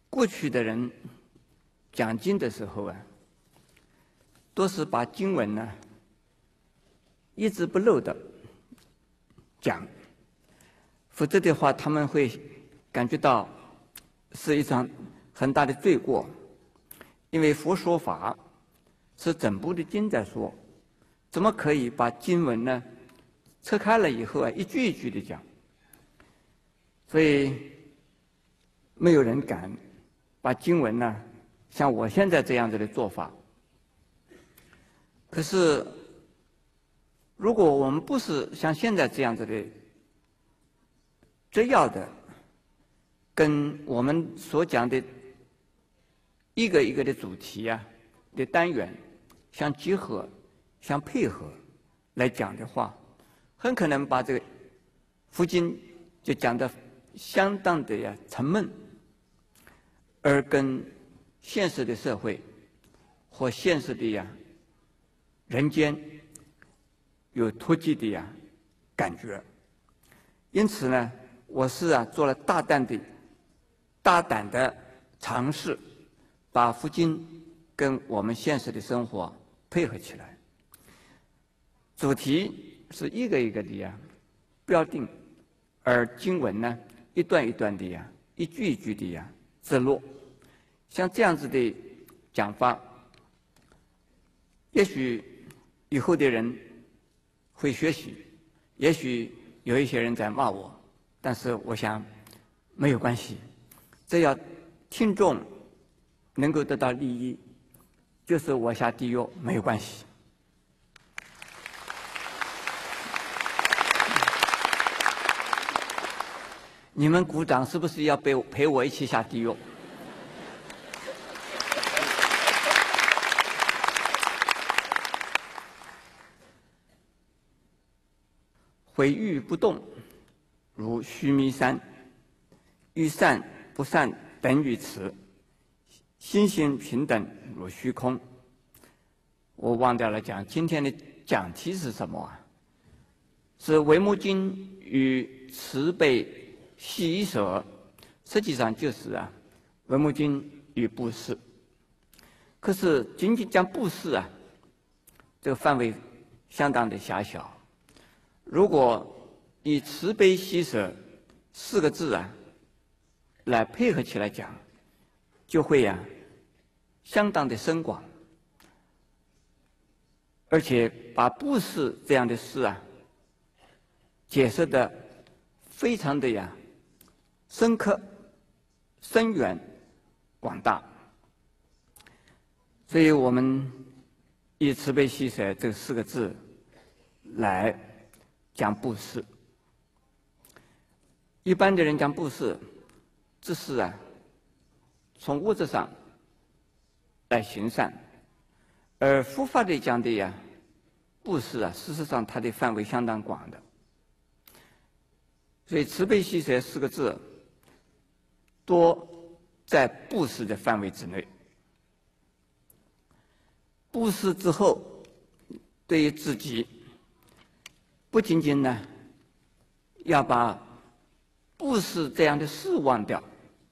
过去的人讲经的时候啊，都是把经文呢一字不漏的讲，否则的话他们会感觉到是一场很大的罪过，因为佛说法是整部的经在说，怎么可以把经文呢拆开了以后啊一句一句的讲？所以没有人敢把经文呢像我现在这样子的做法。可是如果我们不是像现在这样子的摘要的跟我们所讲的一个一个的主题啊的单元相结合、相配合来讲的话，很可能把这个佛经就讲得相当的沉闷，而跟现实的社会或现实的人间有脱节的感觉。因此呢，我是做了大胆的尝试，把佛经跟我们现实的生活配合起来。主题是一个一个的标定，而经文呢一段一段的一句一句的自落。像这样子的讲法，也许以后的人会学习，也许有一些人在骂我，但是我想没有关系，只要听众能够得到利益，就是我下地狱没有关系。你们鼓掌是不是要陪我一起下地狱？毁誉不动，如须弥山；欲善不善，等于此。心性平等，如虚空。我忘掉了讲，今天的讲题是什么啊？是《维摩经》与慈悲喜舍，实际上就是《维摩经》与布施。可是仅仅讲布施这个范围相当的狭小。如果以慈悲喜舍4个字来配合起来讲，就会相当的深广，而且把布施这样的事解释的非常的深刻、深远、广大。所以我们以慈悲喜舍这4个字来讲布施。一般的人讲布施，只是从物质上来行善，而佛法里讲的布施事实上它的范围相当广的。所以慈悲喜舍4个字多在布施的范围之内。布施之后，对于自己不仅仅呢要把布施这样的事忘掉，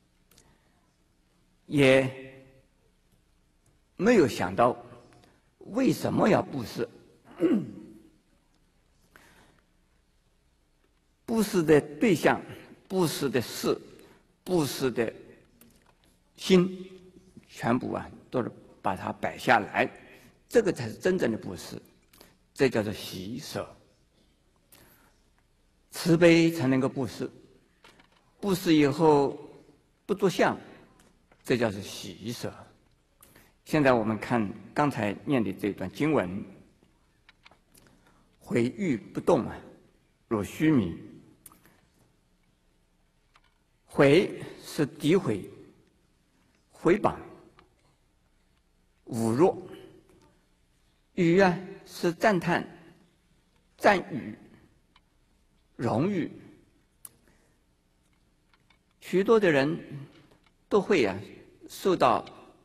也没有想到为什么要布施。布施的对象、布施的事、布施的心，全部都是把它摆下来，这个才是真正的布施，这叫做喜舍。慈悲才能够布施，布施以后不着相，这叫做喜舍。现在我们看刚才念的这段经文，毁誉不动如须弥。毁是诋毁、毁谤、侮辱；誉是赞叹、赞誉、荣誉。许多的人都会受到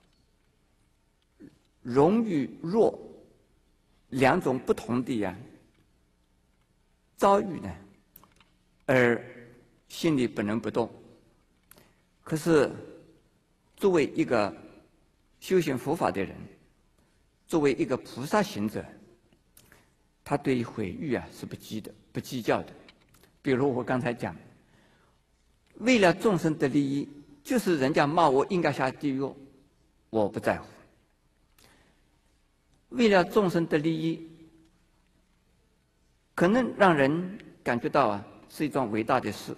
荣誉弱2种不同的遭遇呢，而心里不能不动。可是作为一个修行佛法的人，作为一个菩萨行者，他对于毁誉啊是不计较的。比如我刚才讲，为了众生的利益，就是人家骂我应该下地狱，我不在乎。为了众生的利益，可能让人感觉到啊是一桩伟大的事，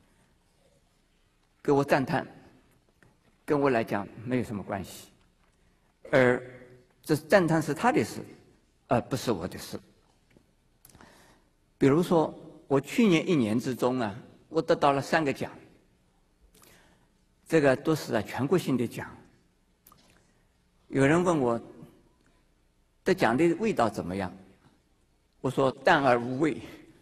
给我赞叹，跟我来讲没有什么关系。而这赞叹是他的事，而不是我的事。比如说，我去年1年之中啊，我得到了3个奖，这个都是全国性的奖。有人问我得奖的味道怎么样？我说淡而无味。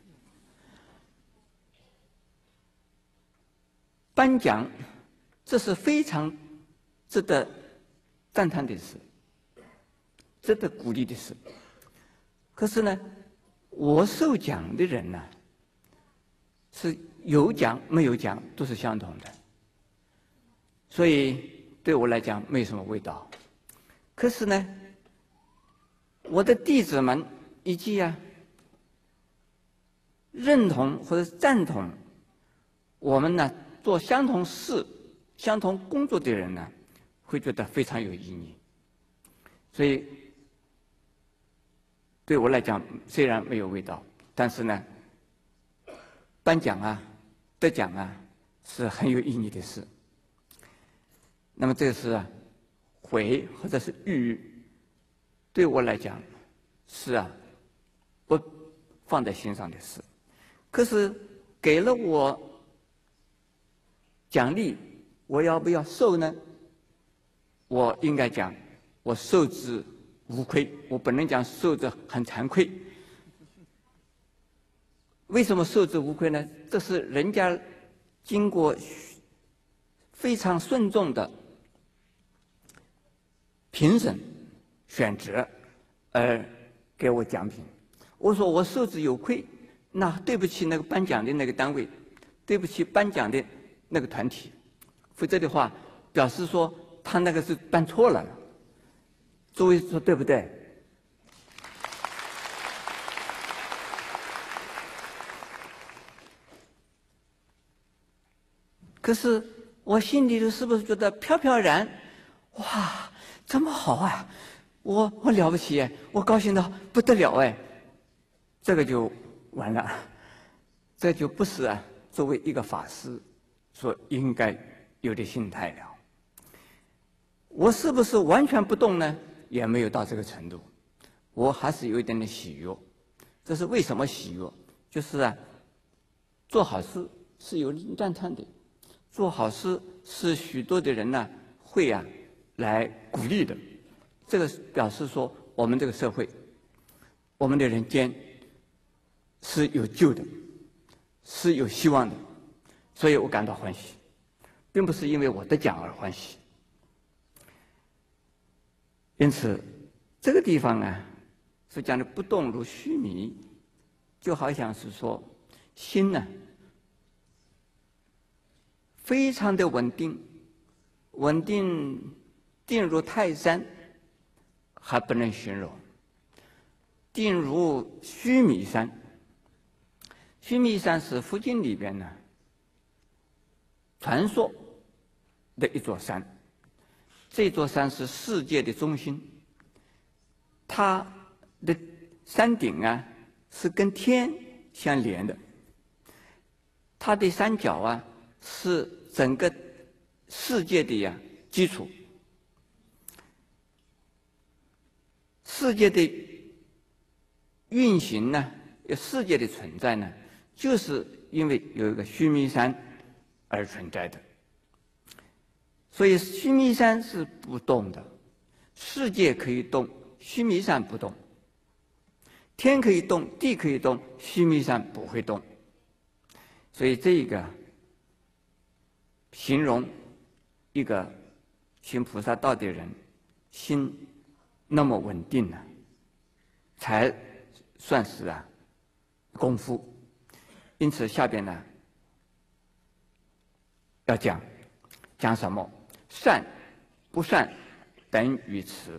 颁奖，这是非常值得赞叹的事，值得鼓励的事。可是呢，我受奖的人呢，是有奖没有奖都是相同的，所以对我来讲没什么味道。可是呢，我的弟子们以及认同或者赞同我们呢做相同事、相同工作的人呢，会觉得非常有意义。所以对我来讲，虽然没有味道，但是呢，颁奖啊、得奖啊，是很有意义的事。那么这个是毁或者是誉，对我来讲是不放在心上的事。可是给了我奖励，我要不要受呢？我应该讲，我受之无愧，我不能讲受之很惭愧。为什么受之无愧呢？这是人家经过非常慎重的评审、选择而给我奖品。我说我受之有愧，那对不起那个颁奖的那个单位，对不起颁奖的那个团体，否则的话，表示说他那个是颁错了。诸位说对不对？可是我心里头是不是觉得飘飘然？哇，这么好啊！我了不起哎，我高兴的不得了哎！这个就完了，这就不是作为一个法师所应该有的心态了。我是不是完全不动呢？也没有到这个程度，我还是有一点点喜悦。这是为什么喜悦？就是做好事是有人赞叹的，做好事是许多的人呢会来鼓励的。这个表示说我们这个社会，我们的人间是有救的，是有希望的，所以我感到欢喜，并不是因为我得奖而欢喜。因此，这个地方所讲的不动如须弥，就好像是说心非常的稳定，稳定定如泰山，还不能形容，定如须弥山。须弥山是佛经里边传说的一座山。这座山是世界的中心，它的山顶是跟天相连的，它的山脚是整个世界的基础。世界的运行世界的存在就是因为有一个须弥山而存在的。所以须弥山是不动的，世界可以动，须弥山不动；天可以动，地可以动，须弥山不会动。所以这个形容一个行菩萨道的人心那么稳定才算是功夫。因此下边要讲什么？善不善等于慈。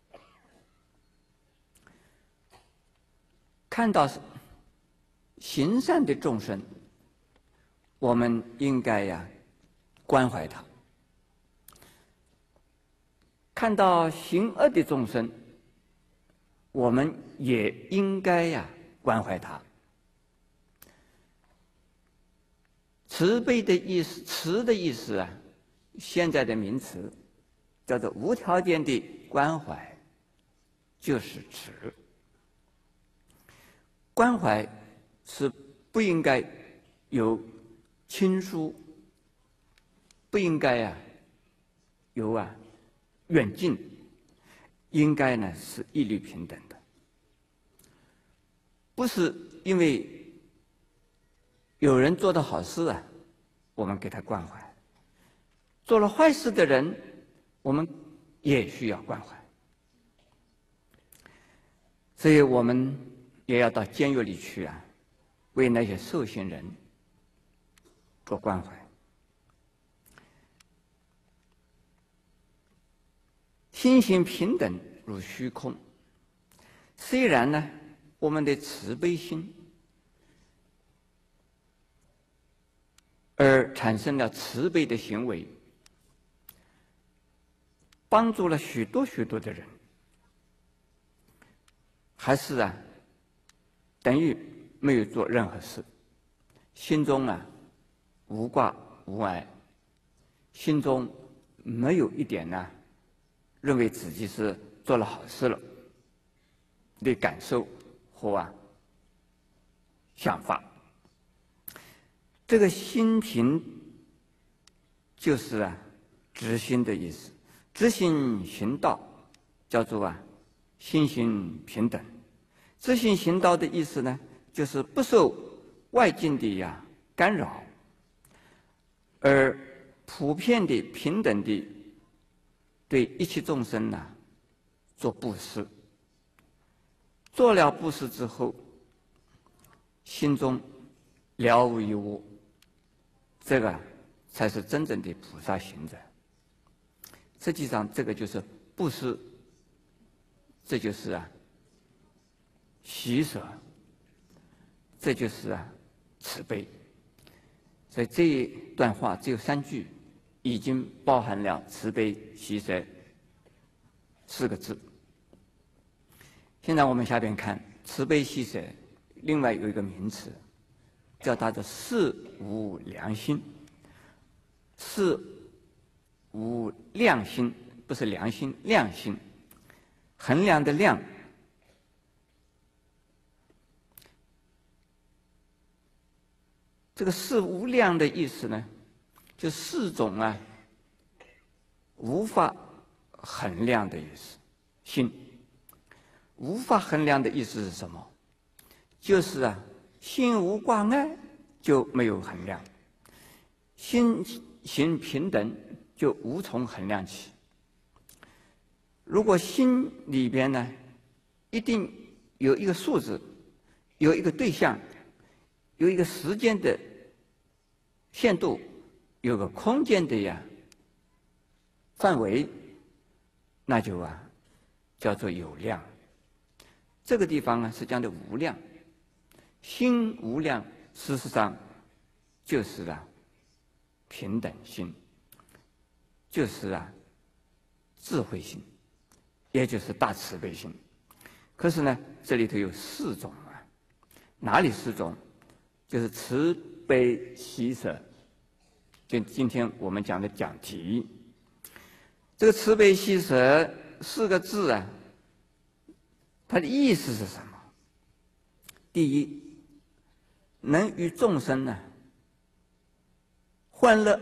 看到行善的众生，我们应该关怀他；看到行恶的众生，我们也应该关怀他。慈悲的意思，慈的意思现在的名词叫做无条件的关怀，就是慈。关怀是不应该有亲疏，不应该有远近，应该呢是一律平等的。不是因为有人做的好事我们给他关怀；做了坏事的人，我们也需要关怀。所以我们也要到监狱里去为那些受刑人做关怀。心行平等如虚空。虽然呢，我们的慈悲心而产生了慈悲的行为，帮助了许多许多的人，还是等于没有做任何事，心中无挂无碍，心中没有一点认为自己是做了好事了的感受或想法。这个心平就是直心的意思，直心行道叫做心行平等。直心行道的意思呢，就是不受外境的干扰，而普遍的平等的对一切众生做布施。做了布施之后，心中了无一物，这个才是真正的菩萨行者。实际上，这个就是布施，这就是喜舍，这就是慈悲。所以这一段话只有3句，已经包含了慈悲喜舍4个字。现在我们下边看慈悲喜舍，另外有一个名词，叫它的事无量心。事无量心，不是良心，量心，衡量的量。这个事无量的意思呢，就4种无法衡量的意思。心无法衡量的意思是什么？就是心无挂碍就没有衡量，心行平等就无从衡量起。如果心里边呢，一定有一个数字，有一个对象，有一个时间的限度，有个空间的范围，那就叫做有量。这个地方是讲的无量，心无量，事实上就是平等心，就是智慧心，也就是大慈悲心。可是呢，这里头有4种哪里4种？就是慈悲喜舍，就今天我们讲的讲题。这个慈悲喜舍4个字它的意思是什么？第一，能与众生欢乐，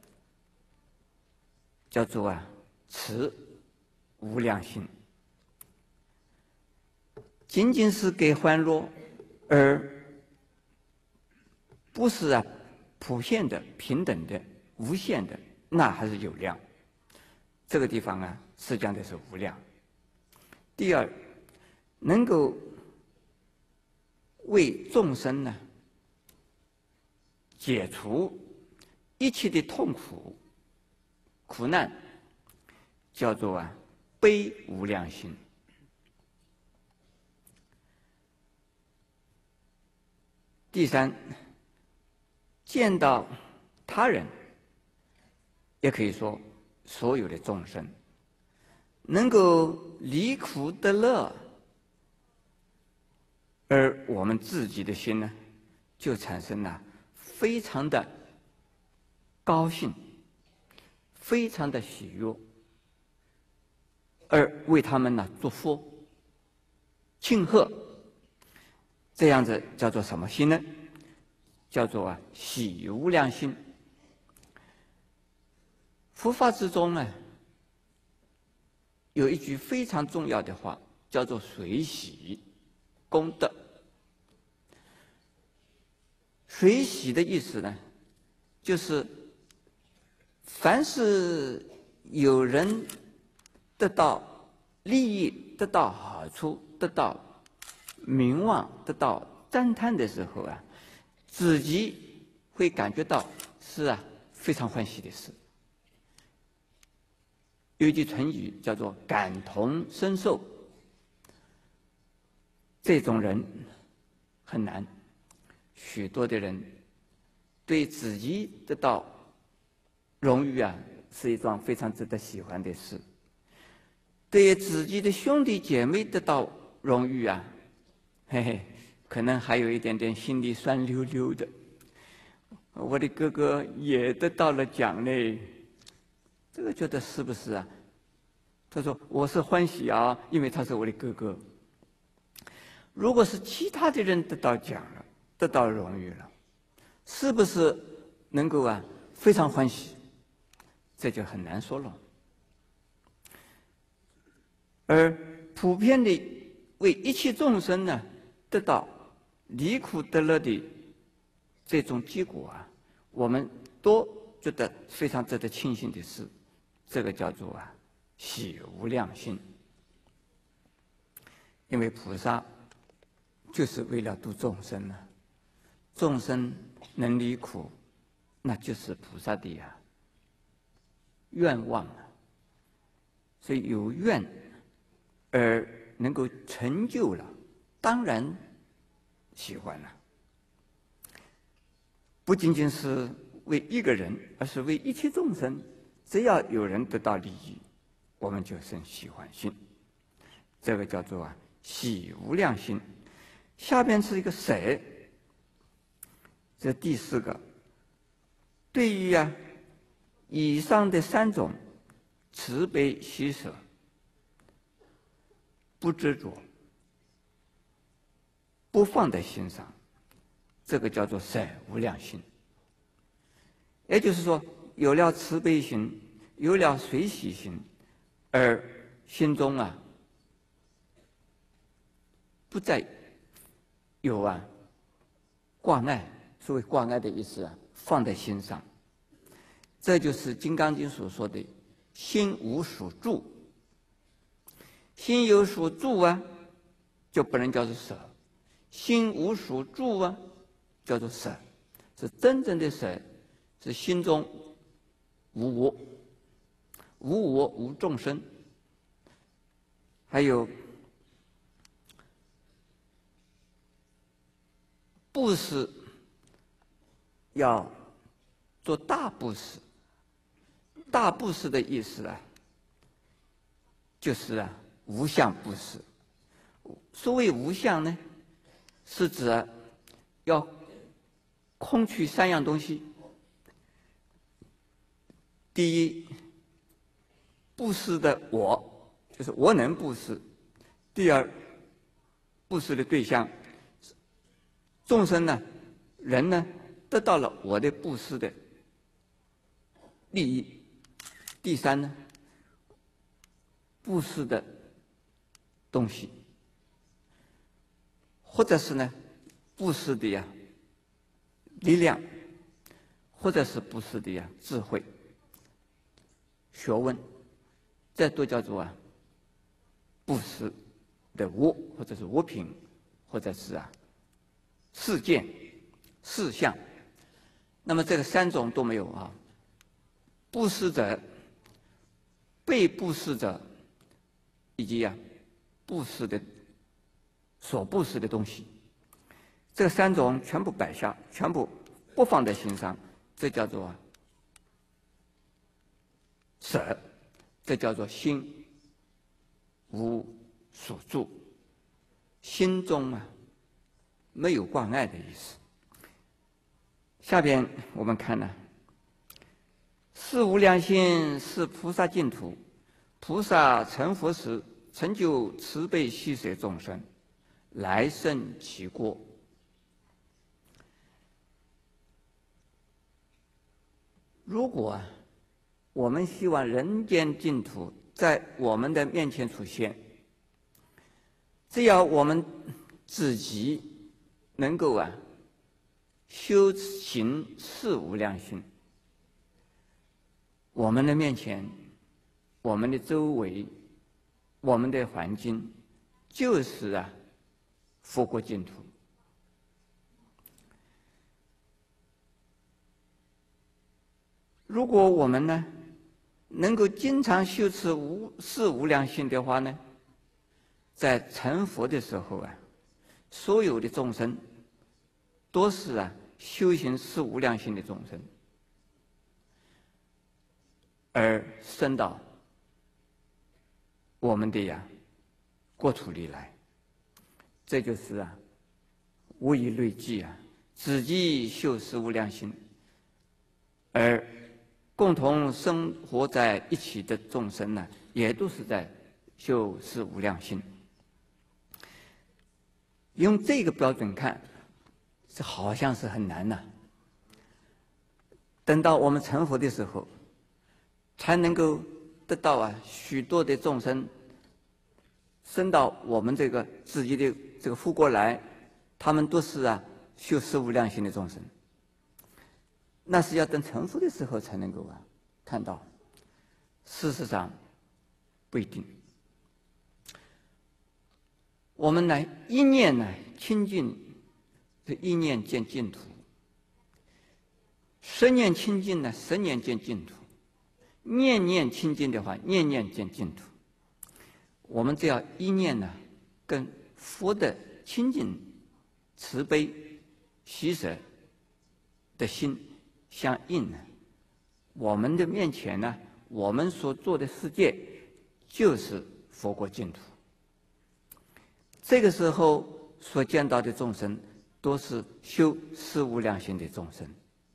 叫做慈无量心。仅仅是给欢乐，而不是普遍的、平等的、无限的，那还是有量。这个地方是讲的是无量。第二，能够为众生解除一切的痛苦、苦难， 叫做悲无量心。第三，见到他人，也可以说所有的众生，能够离苦得乐，而我们自己的心呢，就产生了非常的高兴，非常的喜悦，而为他们呢祝福、庆贺，这样子叫做什么心呢？叫做喜无量心。佛法之中呢，有一句非常重要的话，叫做随喜功德。随喜的意思呢，就是凡是有人得到利益、得到好处、得到名望、得到赞叹的时候自己会感觉到是非常欢喜的事。有一句成语叫做感同身受，这种人很难。许多的人对自己得到荣誉是一桩非常值得喜欢的事，对自己的兄弟姐妹得到荣誉嘿嘿，可能还有一点点心里酸溜溜的。我的哥哥也得到了奖嘞，这个觉得是不是他说我是欢喜因为他是我的哥哥。如果是其他的人得到奖了，得到荣誉了，是不是能够非常欢喜？这就很难说了。而普遍的为一切众生呢得到离苦得乐的这种结果我们都觉得非常值得庆幸的事，这个叫做喜无量心。因为菩萨就是为了度众生众生能离苦，那就是菩萨的愿望所以有愿而能够成就了，当然喜欢了。不仅仅是为一个人，而是为一切众生。只要有人得到利益，我们就生喜欢心。这个叫做喜无量心。下边是一个舍，这第四个。对于以上的三种慈悲喜舍，不执着，不放在心上，这个叫做舍无量心。也就是说，有了慈悲心，有了随喜心，而心中不再有挂碍。所谓挂碍的意思放在心上，这就是《金刚经》所说的心无所住。心有所住就不能叫做舍；心无所住叫做舍。是真正的舍，是心中无我，无我无众生。还有布施，要做大布施。大布施的意思就是无相布施。所谓无相呢，是指要空去三样东西。第一，布施的我，就是我能布施；第二，布施的对象，众生人得到了我的布施的利益；第三布施的东西，或者是布施的力量，或者是布施的智慧、学问，这都叫做布施的物，或者是物品，或者是事件、事项。那么这个三种都没有布施者被布施者以及布施的所布施的东西，这三种全部摆下，全部不放在心上，这叫做舍，这叫做心无所住，心中没有挂碍的意思。下边我们看四无量心是菩萨净土，菩萨成佛时成就慈悲喜舍众生，来生其过。如果我们希望人间净土在我们的面前出现，只要我们自己能够修行四无量心，我们的面前、我们的周围、我们的环境就是佛国净土。如果我们能够经常修持四无量心的话呢，在成佛的时候所有的众生都是修行四无量心的众生，而升到我们的国土里来。这就是无以类聚自己修四无量心，而共同生活在一起的众生也都是在修四无量心。用这个标准看，这好像是很难等到我们成佛的时候，才能够得到许多的众生升到我们这个自己的这个佛国来，他们都是修四无量心的众生。那是要等成佛的时候才能够看到，事实上不一定。我们一念清净，这一念见净土；十念清净十年见净土；念念清净的话，念念见净土。我们只要一念跟佛的清净、慈悲、喜舍的心相应我们的面前我们所做的世界就是佛国净土。这个时候所见到的众生都是修四无量心的众生。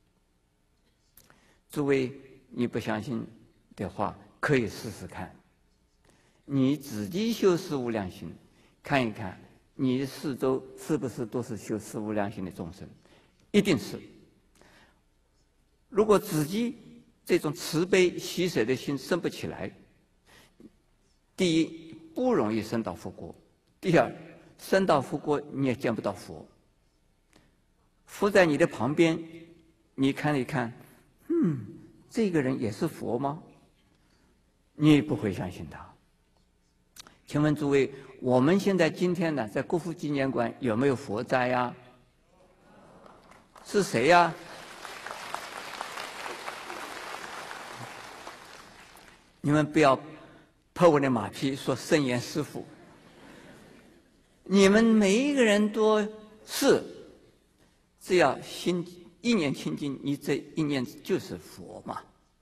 诸位，你不相信的话，可以试试看。你自己修四无量心，看一看你四周是不是都是修四无量心的众生？一定是。如果自己这种慈悲喜舍的心生不起来，第一不容易升到佛国，第二升到佛国你也见不到佛。佛在你的旁边，你看一看，这个人也是佛吗？你也不会相信他。请问诸位，我们现在今天在国父纪念馆有没有佛在呀？是谁呀？你们不要拍我的马屁说圣严师父，你们每一个人都是，只要心一念清净，你这一念就是佛嘛。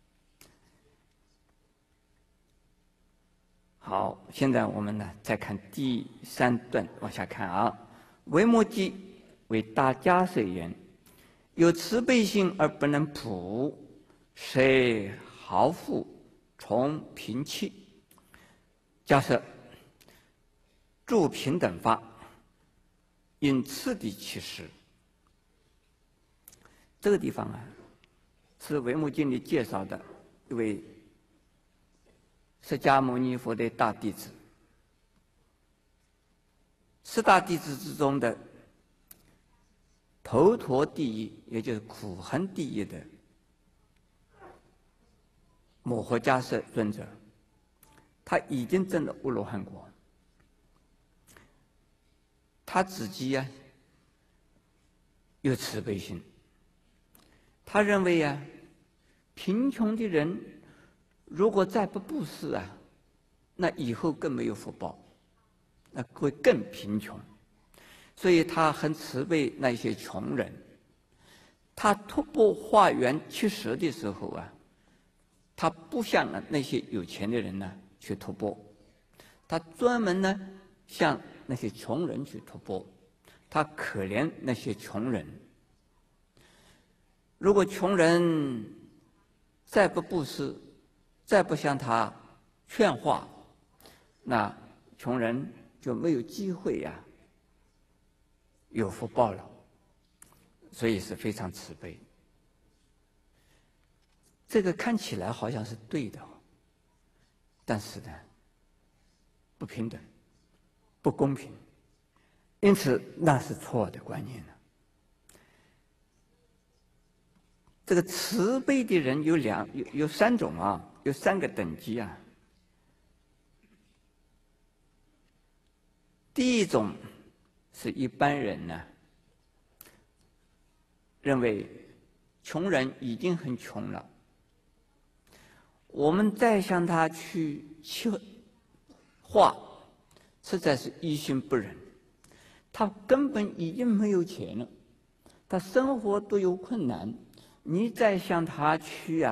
好，现在我们再看第3段，往下看维摩诘为大迦叶言：有慈悲心而不能普，谁豪富从贫气？假设诸平等法，因次第其实。这个地方是维摩诘里介绍的一位释迦牟尼佛的大弟子，10大弟子之中的头陀第一，也就是苦行第一的摩诃迦叶尊者，他已经证了阿罗汉果。他自己有慈悲心，他认为贫穷的人如果再不布施啊，那以后更没有福报，那会更贫穷。所以他很慈悲那些穷人。他托钵化缘70的时候啊，他不向那些有钱的人呢去托钵，他专门呢向那些穷人去托钵，他可怜那些穷人。如果穷人再不布施，再不向他劝化，那穷人就没有机会呀，有福报了。所以是非常慈悲。这个看起来好像是对的，但是呢，不平等，不公平，因此那是错的观念呢。这个慈悲的人有3种啊，有3个等级啊。第一种是一般人呢，认为穷人已经很穷了，我们再向他去求化，实在是于心不忍。他根本已经没有钱了，他生活都有困难，你再向他去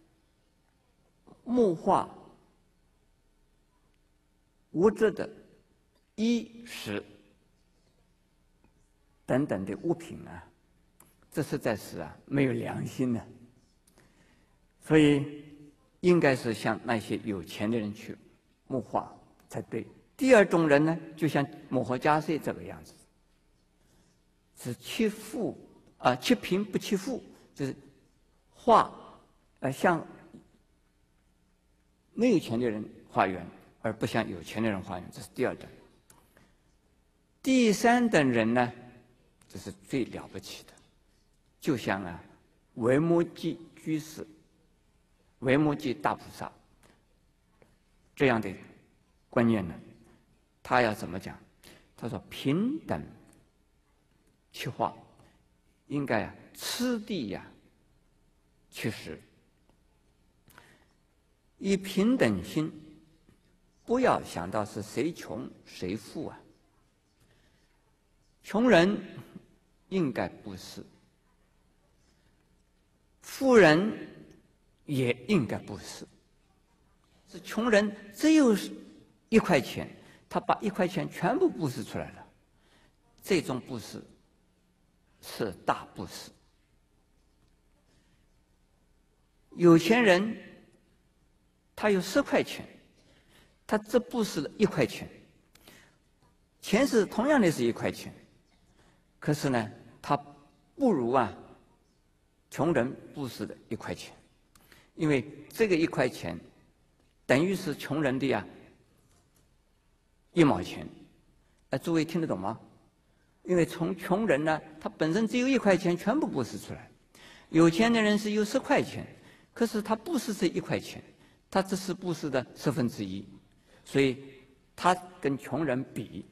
募化物质的衣食等等的物品啊，这实在是没有良心的。所以应该是向那些有钱的人去募化才对。第二种人呢，就像摩诃迦叶这个样子，是欺贫不欺富，就是向没有钱的人化缘，而不向有钱的人化缘，这是第二等。第3等人呢，这是最了不起的，就像维摩诘居士、维摩诘大菩萨这样的观念呢，他要怎么讲？他说平等去化，应该次第去实，以平等心，不要想到是谁穷谁富啊。穷人应该布施，富人也应该布施。是穷人只有1块钱，他把1块钱全部布施出来了，这种布施是大布施。有钱人他有10块钱，他只布施了1块钱，钱是同样的是1块钱，可是呢，他不如穷人布施的1块钱，因为这个1块钱等于是穷人的1毛钱。诸位听得懂吗？因为穷人呢，他本身只有1块钱，全部布施出来；有钱的人是有10块钱，可是他布施是1块钱，他只是布施的1/10，所以他跟穷人比，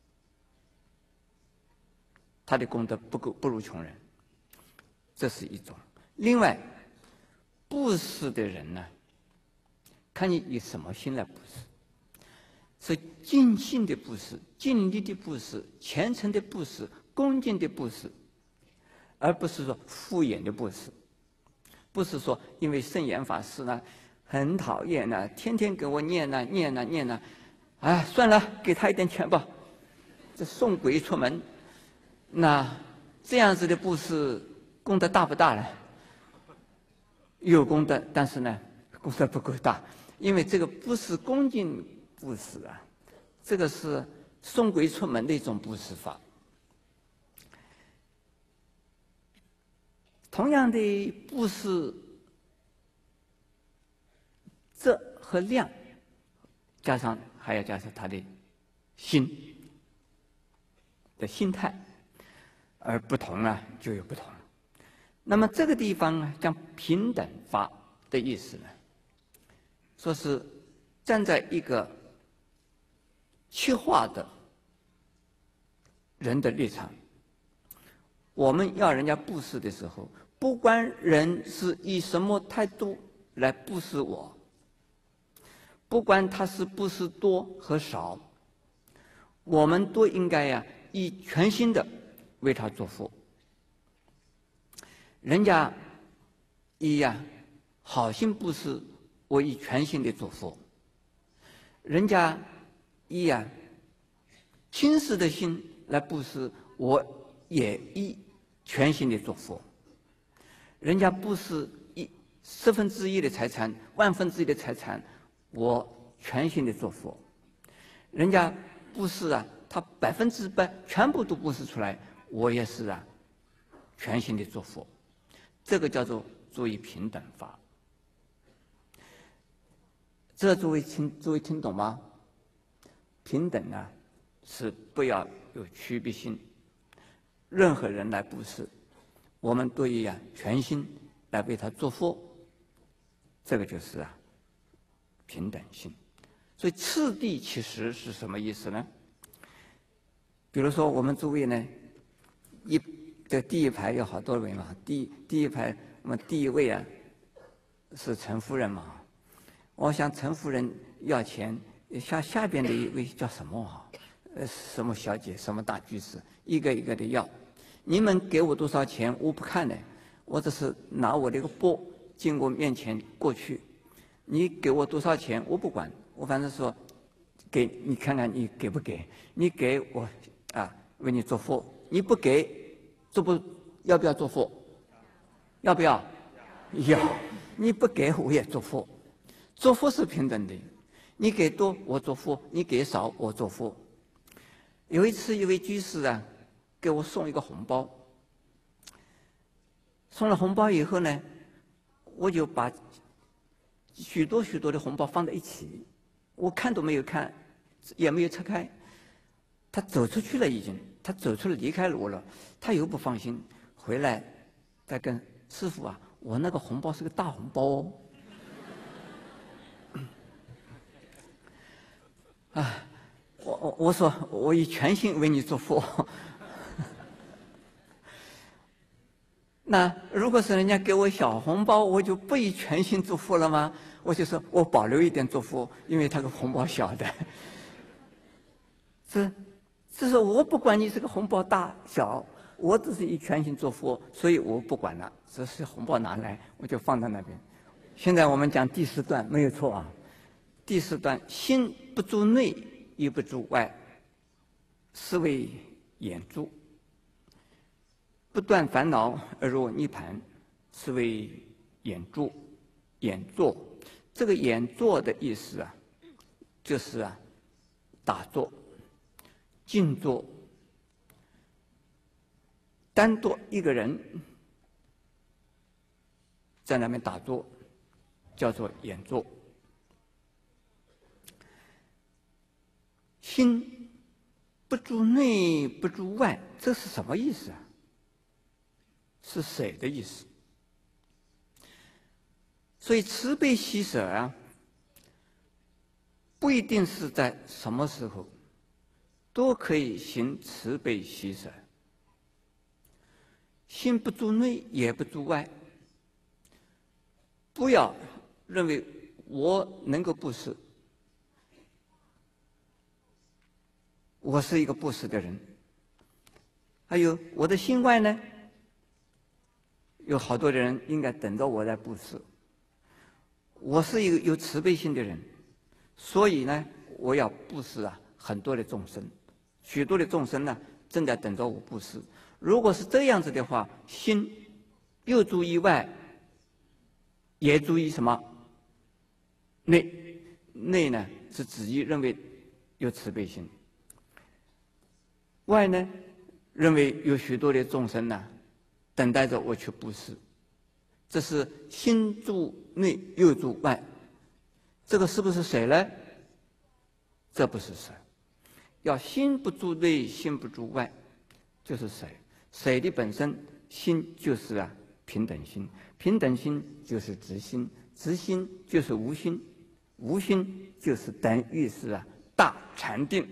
他的功德不如穷人，这是一种。另外，布施的人呢，看你以什么心来布施，是尽心的布施、尽力的布施、虔诚的布施、恭敬的布施，而不是说敷衍的布施。不是说因为圣严法师呢很讨厌呢，天天给我念呢，算了，给他一点钱吧，这送鬼出门。那这样子的布施功德大不大呢？有功德，但是呢功德不够大，因为这个不是恭敬布施这个是送鬼出门的一种布施法。同样的布施，质和量，还要加上他的心的心态，而不同就有不同。那么这个地方讲平等法的意思呢，说是站在一个去化的人的立场，我们要人家布施的时候，不管人是以什么态度来布施我， 不管他是不是多和少，我们都应该呀，以全心的为他做佛。人家以好心布施，我以全心的做佛；人家以轻视的心来布施，我也以全心的做佛。人家布施1/10的财产，1/1000的财产，我全心的做佛。人家布施他100%全部都布施出来，我也是全心的做佛。这个叫做注意平等法。这诸位听懂吗？平等是不要有区别心，任何人来布施，我们都以全心来为他做佛，这个就是平等心。所以次第其实是什么意思呢？比如说我们诸位呢，第一排有好多位嘛，第一排我们第一位是陈夫人嘛。我想陈夫人要钱，下边的一位叫什么什么小姐，什么大居士，一个一个的要。你们给我多少钱，我不看的，我只是拿我这个钵经过面前过去。你给我多少钱，我不管，我反正说给你看看你给不给，你给我为你做佛，你不给要不要做佛？要不要？要。你不给我也做佛。做佛是平等的，你给多我做佛，你给少我做佛。有一次一位居士给我送一个红包，送了红包以后呢，我就把许多的红包放在一起，我看都没有看，也没有拆开。他走出去了，他走出来离开了我了，他又不放心，回来再跟师父我那个红包是个大红包哦。我说我以全心为你做佛。那如果是人家给我小红包，我就不以全心做佛了吗？我就说我保留一点做佛，因为他个红包小的。这是我不管你这个红包大小，我只是以全心做佛，所以我不管了。这是红包拿来，我就放在那边。现在我们讲第4段，没有错第4段，心不住内，亦不住外，是为眼住；不断烦恼而入涅盘，是为眼住。眼坐，这个眼坐的意思就是打坐、静坐。单独一个人在那边打坐，叫做眼坐。心不住内，不住外，这是什么意思是谁的意思？所以慈悲喜舍不一定是在什么时候都可以行慈悲喜舍。心不住内，也不住外。不要认为我能够布施，我是一个布施的人。还有我的心外呢，有好多人应该等着我来布施。我是一个有慈悲心的人，所以呢，我要布施很多的众生，许多的众生呢正在等着我布施。如果是这样子的话，心又注意外，也注意什么？内。内呢是只意认为有慈悲心，外呢认为有许多的众生等待着我去布施。这是心住内，又住外。这个是不是谁呢？这不是谁。要心不住内，心不住外，就是谁。谁的本身心就是平等心，平等心就是直心，直心就是无心，无心就是等于是大禅定。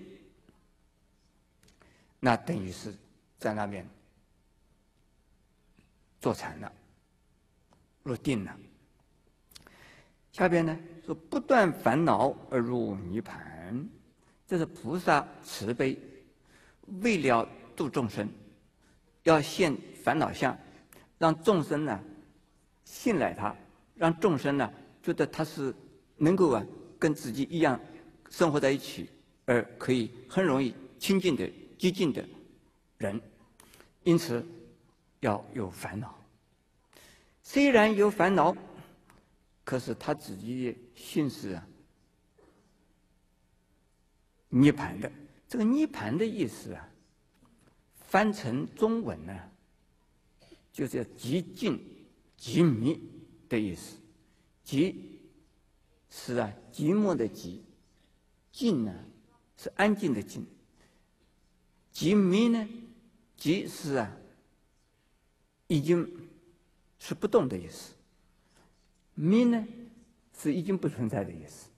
那等于是在那边坐禅了，入定了。 下边呢说不断烦恼而入涅盘，这是菩萨慈悲，为了度众生，要现烦恼相，让众生呢信赖他，让众生呢觉得他是能够跟自己一样生活在一起，而可以很容易亲近的接近的人，因此要有烦恼。虽然有烦恼，可是他自己的心是涅盘的。这个涅盘的意思翻成中文呢，就是极静极迷的意思。极是寂寞的寂，静呢是安静的静。极迷呢，极是已经是不动的意思，迷呢是已经不存在的意思。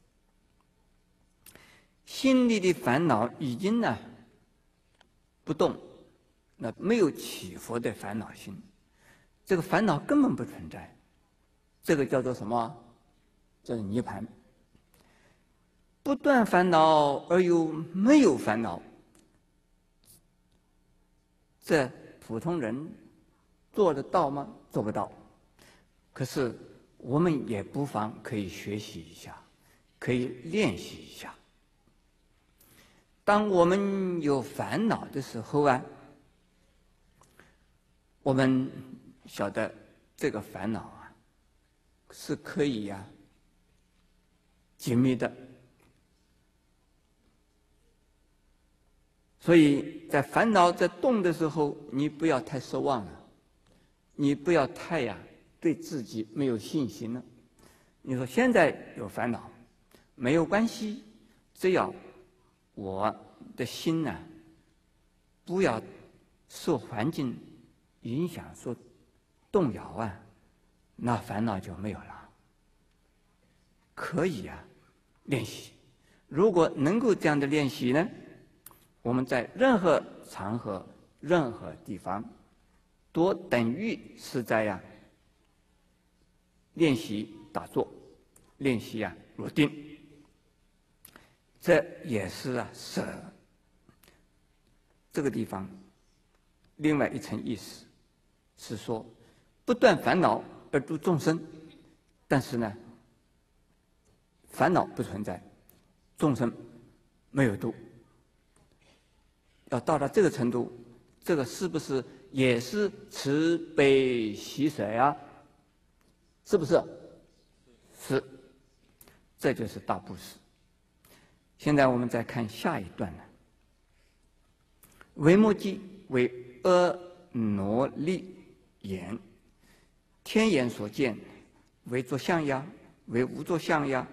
心里的烦恼已经不动，那没有起伏的烦恼心，这个烦恼根本不存在，这个叫做什么？叫做涅盘。不断烦恼而又没有烦恼，这普通人做得到吗？做不到。可是我们也不妨可以学习一下，可以练习一下。当我们有烦恼的时候我们晓得这个烦恼是可以解灭的。所以在烦恼在动的时候，你不要太失望了，你不要太对自己没有信心了。你说现在有烦恼没有关系，只要我的心不要受环境影响所动摇那烦恼就没有了。可以练习。如果能够这样的练习呢，我们在任何场合任何地方都等于是在练习打坐，练习入定。这也是舍这个地方另外一层意思，是说不断烦恼而度众生，但是呢烦恼不存在，众生没有度。要到了这个程度，这个是不是也是慈悲喜舍呀？是不是？是，这就是大布施。现在我们再看下一段维摩诘为阿耨利言，天眼所见，为作相呀，为无作相呀。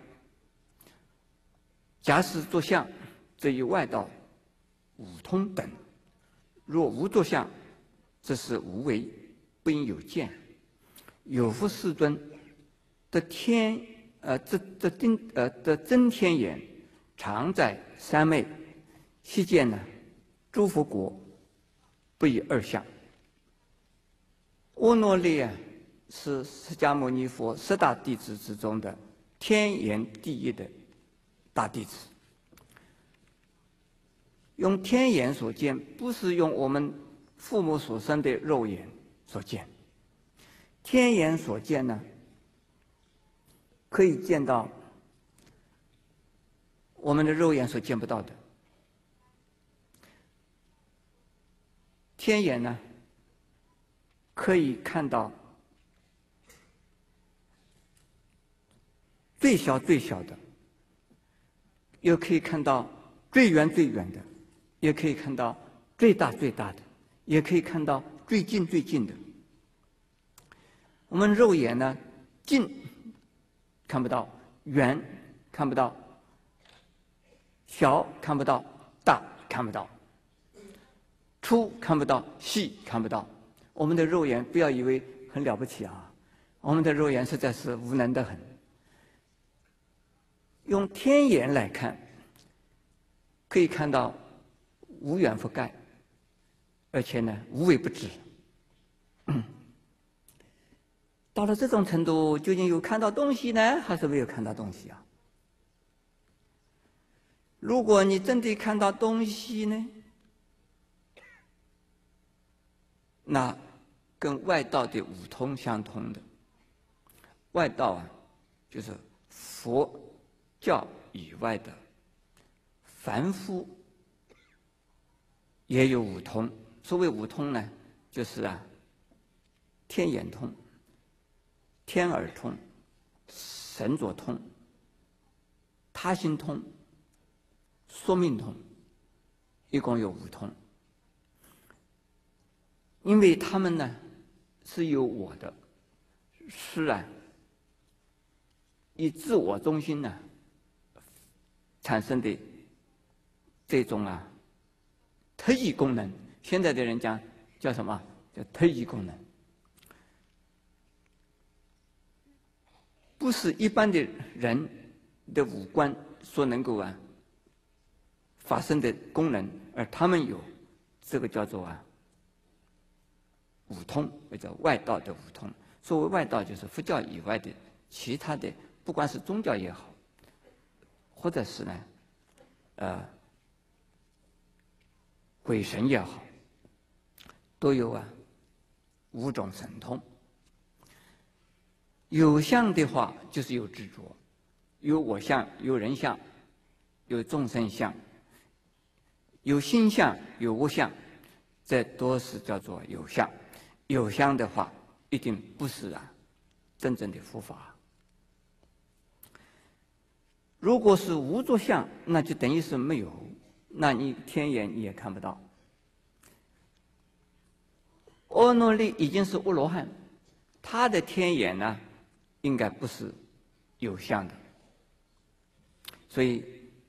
假使作相，则以外道五通等；若无作相，则是无为，不应有见。有夫世尊的真天眼，常在三昧，悉见诸佛国，不以二相。阿耨利是释迦牟尼佛10大弟子之中的天眼第一的大弟子。用天眼所见，不是用我们父母所生的肉眼所见。天眼所见呢，可以见到我们的肉眼所见不到的。天眼呢，可以看到最小最小的，又可以看到最远最远的，也可以看到最大最大的，也可以看到最近最近的。我们肉眼呢，近看不到，远看不到，小看不到，大看不到，粗看不到，细看不到。我们的肉眼不要以为很了不起我们的肉眼实在是无能的很。用天眼来看，可以看到无远弗盖，而且呢无微不至。 到了这种程度，究竟有看到东西呢，还是没有看到东西啊？如果你真的看到东西呢，那跟外道的五通相通的。外道啊，就是佛教以外的凡夫也有五通。所谓五通呢，就是天眼通、天耳通、神足通、他心通、说命通，一共有五通。因为他们呢是有我的，是以自我中心呢产生的这种特异功能。现在的人讲叫什么？叫特异功能，不是一般的人的五官所能够发生的功能，而他们有，这个叫做五通，或者外道的五通。所谓外道，就是佛教以外的其他的，不管是宗教也好，或者是鬼神也好，都有五种神通。有相的话，就是有执着，有我相，有人相，有众生相，有心相，有无相，这都是叫做有相。有相的话，一定不是真正的佛法。如果是无着相，那就等于是没有，那你天眼你也看不到。阿耨利已经是阿罗汉，他的天眼呢，应该不是有相的，所以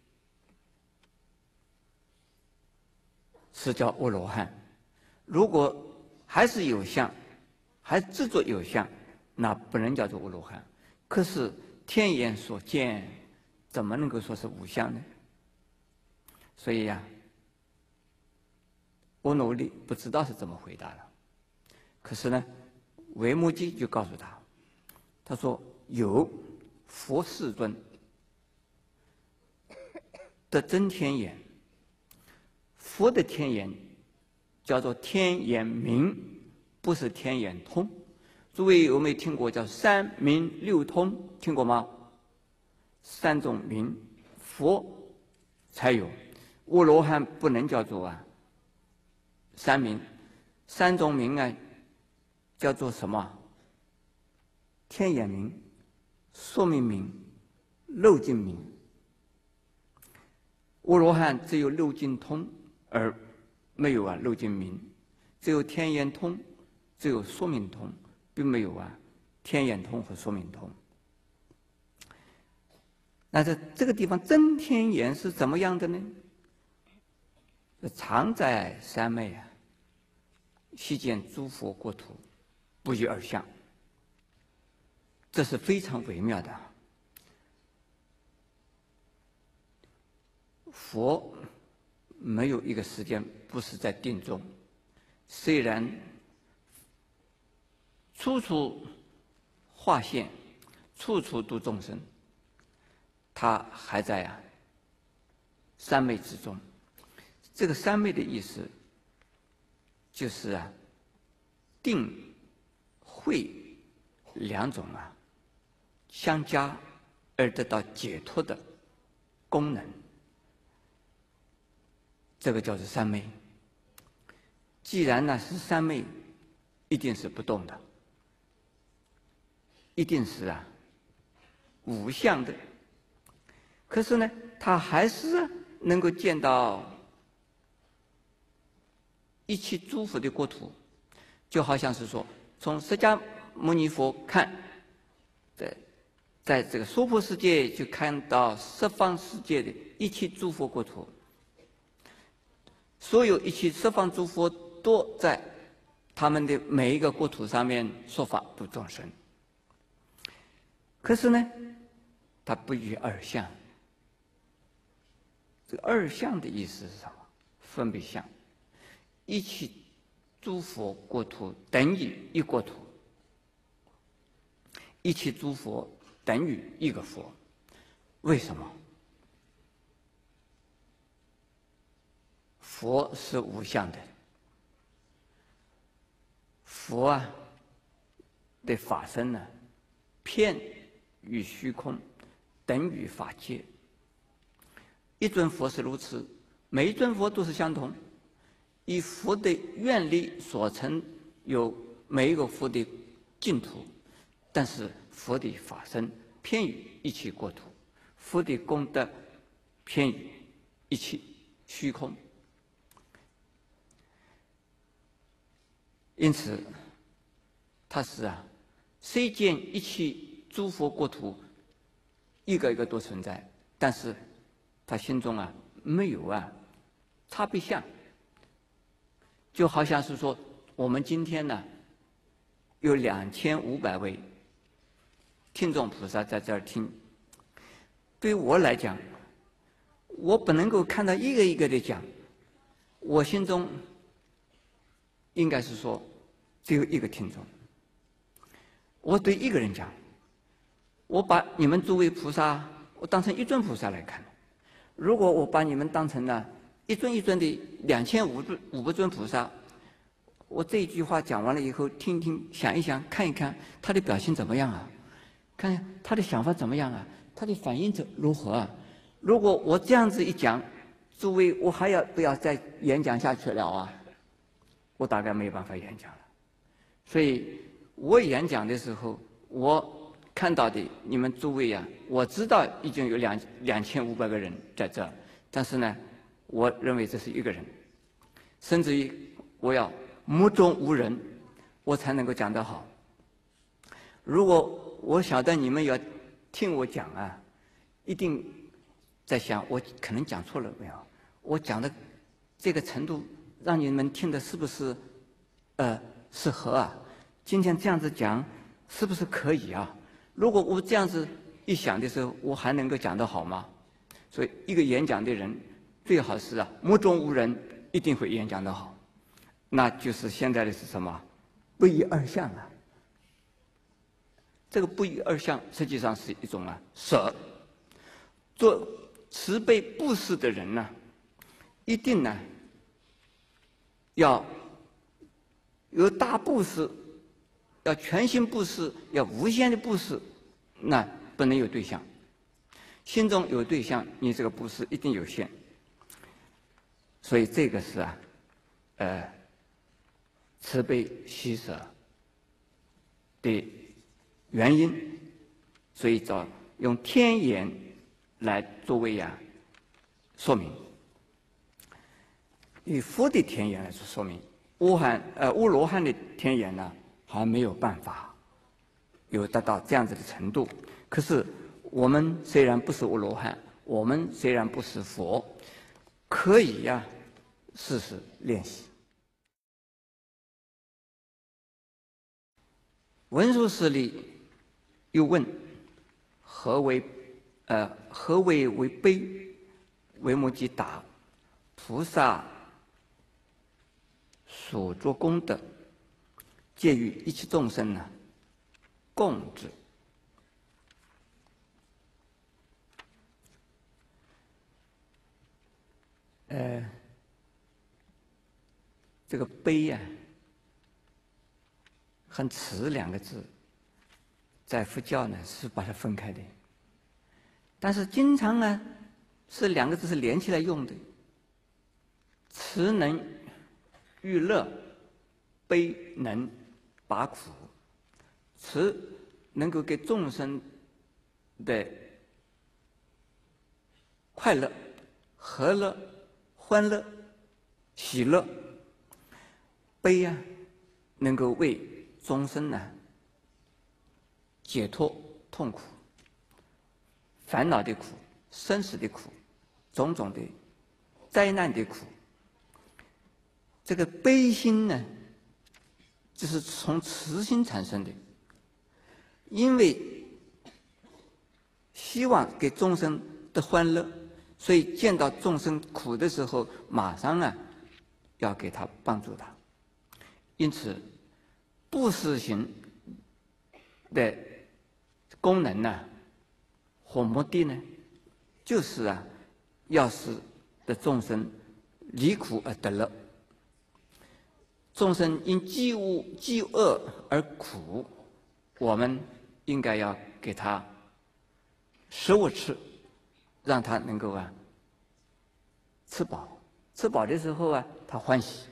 是叫阿罗汉。如果还是有相，还执着有相，那不能叫做阿罗汉。可是天眼所见，怎么能够说是无相呢？所以阿耨利不知道是怎么回答了。可是呢，维摩诘就告诉他说有佛世尊的真天眼，佛的天眼叫做天眼明，不是天眼通。诸位有没有听过叫三明六通？听过吗？三种明，佛才有，阿罗汉不能叫做三明。三种明叫做什么？天眼明、说明明、漏尽明。阿罗汉只有漏尽通，而没有漏尽明；只有天眼通，只有说明通，并没有天眼通和说明通。那在这个地方，真天眼是怎么样的呢？常在三昧悉见诸佛国土，不一而相。这是非常微妙的。佛没有一个时间不是在定中，虽然处处化现，处处度众生，他还在三昧之中。这个三昧的意思就是定慧两种相加而得到解脱的功能，这个叫做三昧。既然是三昧，一定是不动的，一定是无相的。可是呢，他还是能够见到一切诸佛的国土，就好像是说，从释迦牟尼佛看，在这个娑婆世界就看到十方世界的一切诸佛国土，所有一切十方诸佛都在他们的每一个国土上面说法度众生。可是呢，它不于二相。这个二相的意思是什么？分别相。一切诸佛国土等于一国土， 一切诸佛等于一个佛。为什么？佛是无相的，佛啊的法身呢，遍于虚空，等于法界。一尊佛是如此，每一尊佛都是相同。以佛的愿力所成，有每一个佛的净土，但是佛的法身偏于一切国土，佛的功德偏于一切虚空。因此，他是虽见一切诸佛国土一个一个都存在，但是他心中没有差别相。就好像是说，我们今天呢有2500位听众菩萨在这儿听。对于我来讲，我不能够看到一个一个的讲，我心中应该是说只有一个听众。我对一个人讲，我把你们诸位菩萨，我当成一尊菩萨来看。如果我把你们当成了一尊一尊的2500尊菩萨，我这一句话讲完了以后，听一听，想一想，看一看他的表现怎么样啊？看他的想法怎么样啊？他的反应如何啊？如果我这样子一讲，诸位，我还不要再演讲下去了啊？我大概没有办法演讲了。所以我演讲的时候，我看到的你们诸位我知道已经有2500个人在这，但是呢，我认为这是一个人，甚至于我要目中无人，我才能够讲得好。如果我晓得你们要听我讲一定在想我可能讲错了没有，我讲的这个程度让你们听的是不是适合今天这样子讲是不是可以如果我这样子一想的时候，我还能够讲得好吗？所以一个演讲的人最好是目中无人，一定会演讲得好。那就是现在的是什么？不一二相这个不一二相实际上是一种舍。做慈悲布施的人呢，一定呢要有大布施，要全心布施，要无限的布施，那不能有对象。心中有对象，你这个布施一定有限。所以这个是慈悲喜舍的原因，所以用天眼来作为说明。以佛的天眼来说明，阿罗汉的天眼呢还没有办法有达到这样子的程度。可是我们虽然不是阿罗汉，我们虽然不是佛，可以试试练习。文殊师利又问：何为悲？维摩诘答：菩萨所作功德，皆与一切众生共之。这个悲和慈两个字，在佛教呢是把它分开的，但是经常是两个字是连起来用的。慈能育乐，悲能拔苦。慈能够给众生的快乐、和乐、欢乐、喜乐；悲能够为众生解脱痛苦、烦恼的苦、生死的苦、种种的灾难的苦。这个悲心呢，就是从慈心产生的，因为希望给众生的欢乐，所以见到众生苦的时候，马上要给他帮助他。因此，布施行的功能呢，或目的呢，就是要使的众生离苦而得乐。众生因饥饿而苦，我们应该要给他食物吃，让他能够吃饱。吃饱的时候他欢喜，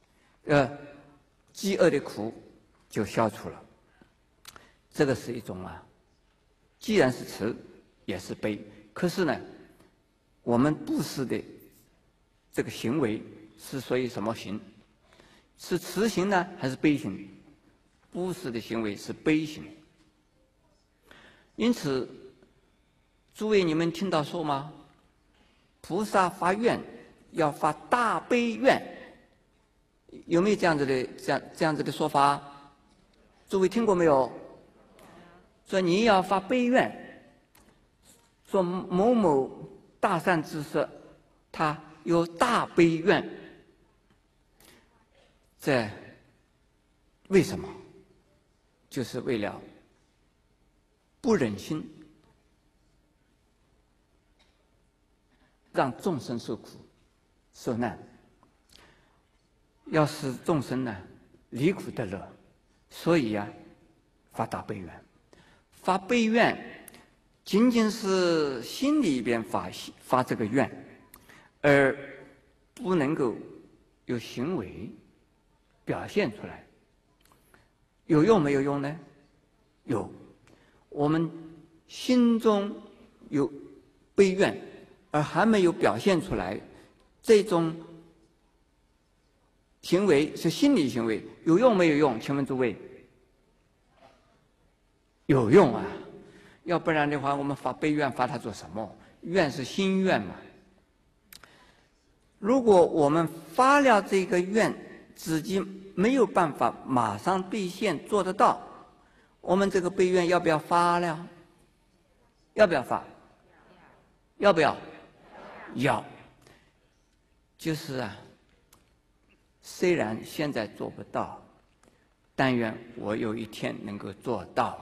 饥饿的苦就消除了。这个是一种既然是慈，也是悲。可是呢，我们布施的这个行为是属于什么行？是慈行呢，还是悲行？布施的行为是悲行。因此，诸位，你们听到说吗？菩萨发愿要发大悲愿，有没有这样子的说法？诸位听过没有？说你要发悲愿，说某某大善知识，他有大悲愿，这为什么？就是为了不忍心让众生受苦受难，要使众生呢离苦得乐，所以发大悲愿。发悲愿仅仅是心里边发这个愿，而不能够有行为表现出来。有用没有用呢？有。我们心中有悲愿，而还没有表现出来，这种行为是心理行为，有用没有用？请问诸位，有用啊！要不然的话，我们发悲愿发它做什么？愿是心愿嘛。如果我们发了这个愿，自己没有办法马上兑现做得到，我们这个悲愿要不要发了？要不要发？要不要？要。就是虽然现在做不到，但愿我有一天能够做到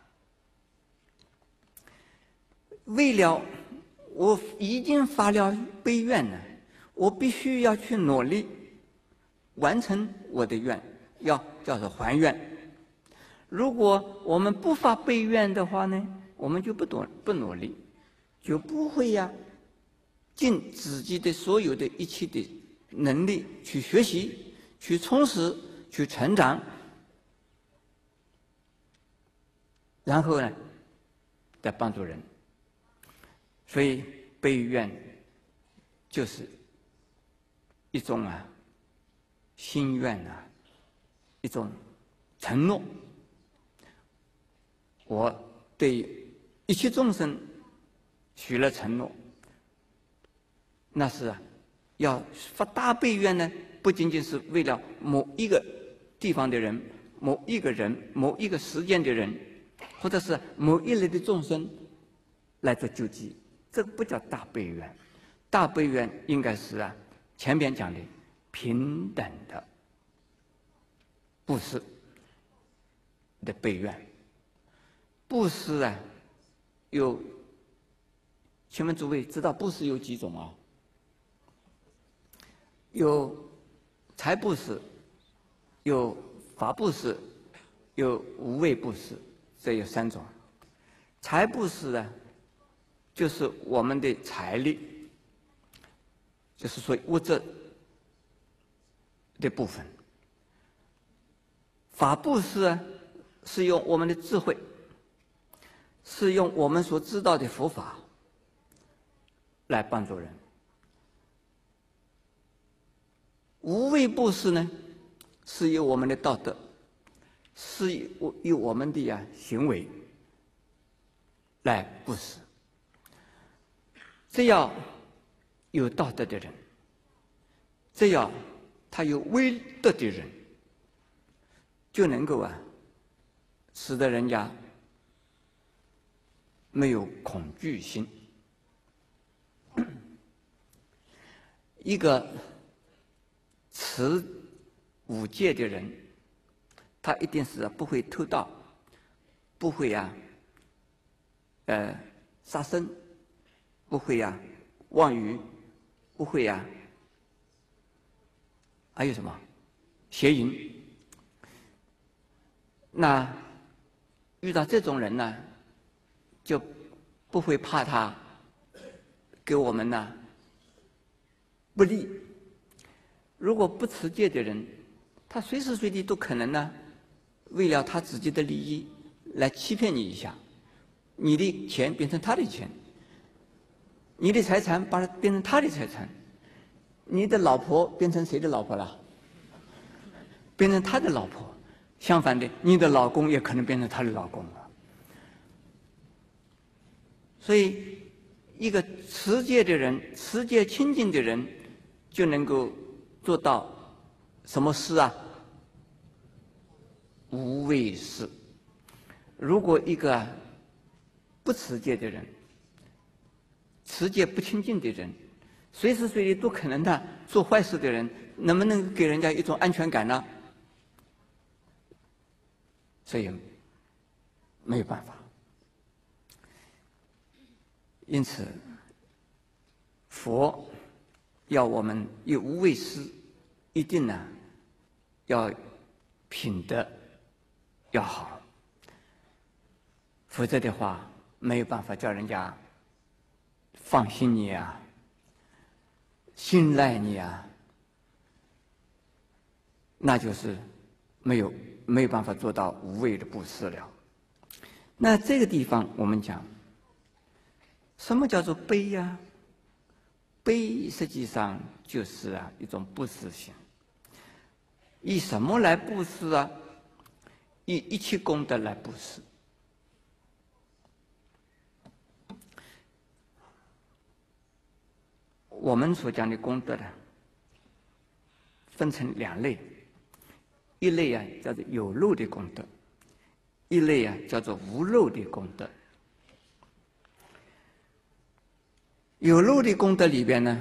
为了我已经发了悲愿了，我必须要去努力完成我的愿，叫做还愿。如果我们不发悲愿的话呢，我们就不努力，就不会尽自己的所有的一切的能力去学习、去充实、去成长，然后呢，再帮助人。所以悲愿就是一种心愿一种承诺。我对一切众生许了承诺，那是要发大悲愿呢，不仅仅是为了某一个地方的人、某一个人、某一个时间的人，或者是某一类的众生来做救济，这个不叫大悲愿。大悲愿应该是前边讲的平等的布施的悲愿。布施有，请问诸位知道布施有几种有财布施，有法布施，有无畏布施，这有3种。财布施就是我们的财力，就是说物质的部分。法布施是用我们的智慧，是用我们所知道的佛法来帮助人。无畏布施呢，是由我们的道德，是由我们的行为来布施。只要有道德的人，只要他有威德的人，就能够使得人家没有恐惧心。一个持5戒的人，他一定是不会偷盗，不会杀生不会呀，妄语不会呀，还有什么邪淫？那遇到这种人呢，就不会怕他给我们呢不利。如果不持戒的人，他随时随地都可能呢，为了他自己的利益来欺骗你一下，你的钱变成他的钱，你的财产把它变成他的财产，你的老婆变成谁的老婆了？变成他的老婆。相反的，你的老公也可能变成他的老公了。所以，一个持戒的人，持戒清净的人，就能够做到什么事啊？无畏事。如果一个不持戒的人，持戒不清净的人，随时随地都可能的做坏事的人，能不能给人家一种安全感呢？所以没有办法。因此，佛要我们以无畏施，一定呢要品德要好，否则的话没有办法叫人家放心你啊，信赖你啊，那就是没有办法做到无畏的布施了。那这个地方我们讲，什么叫做悲呀？悲实际上就是一种布施行。以什么来布施啊？以一切功德来布施。我们所讲的功德呢，分成两类。一类叫做有漏的功德，一类叫做无漏的功德。有漏的功德里边呢，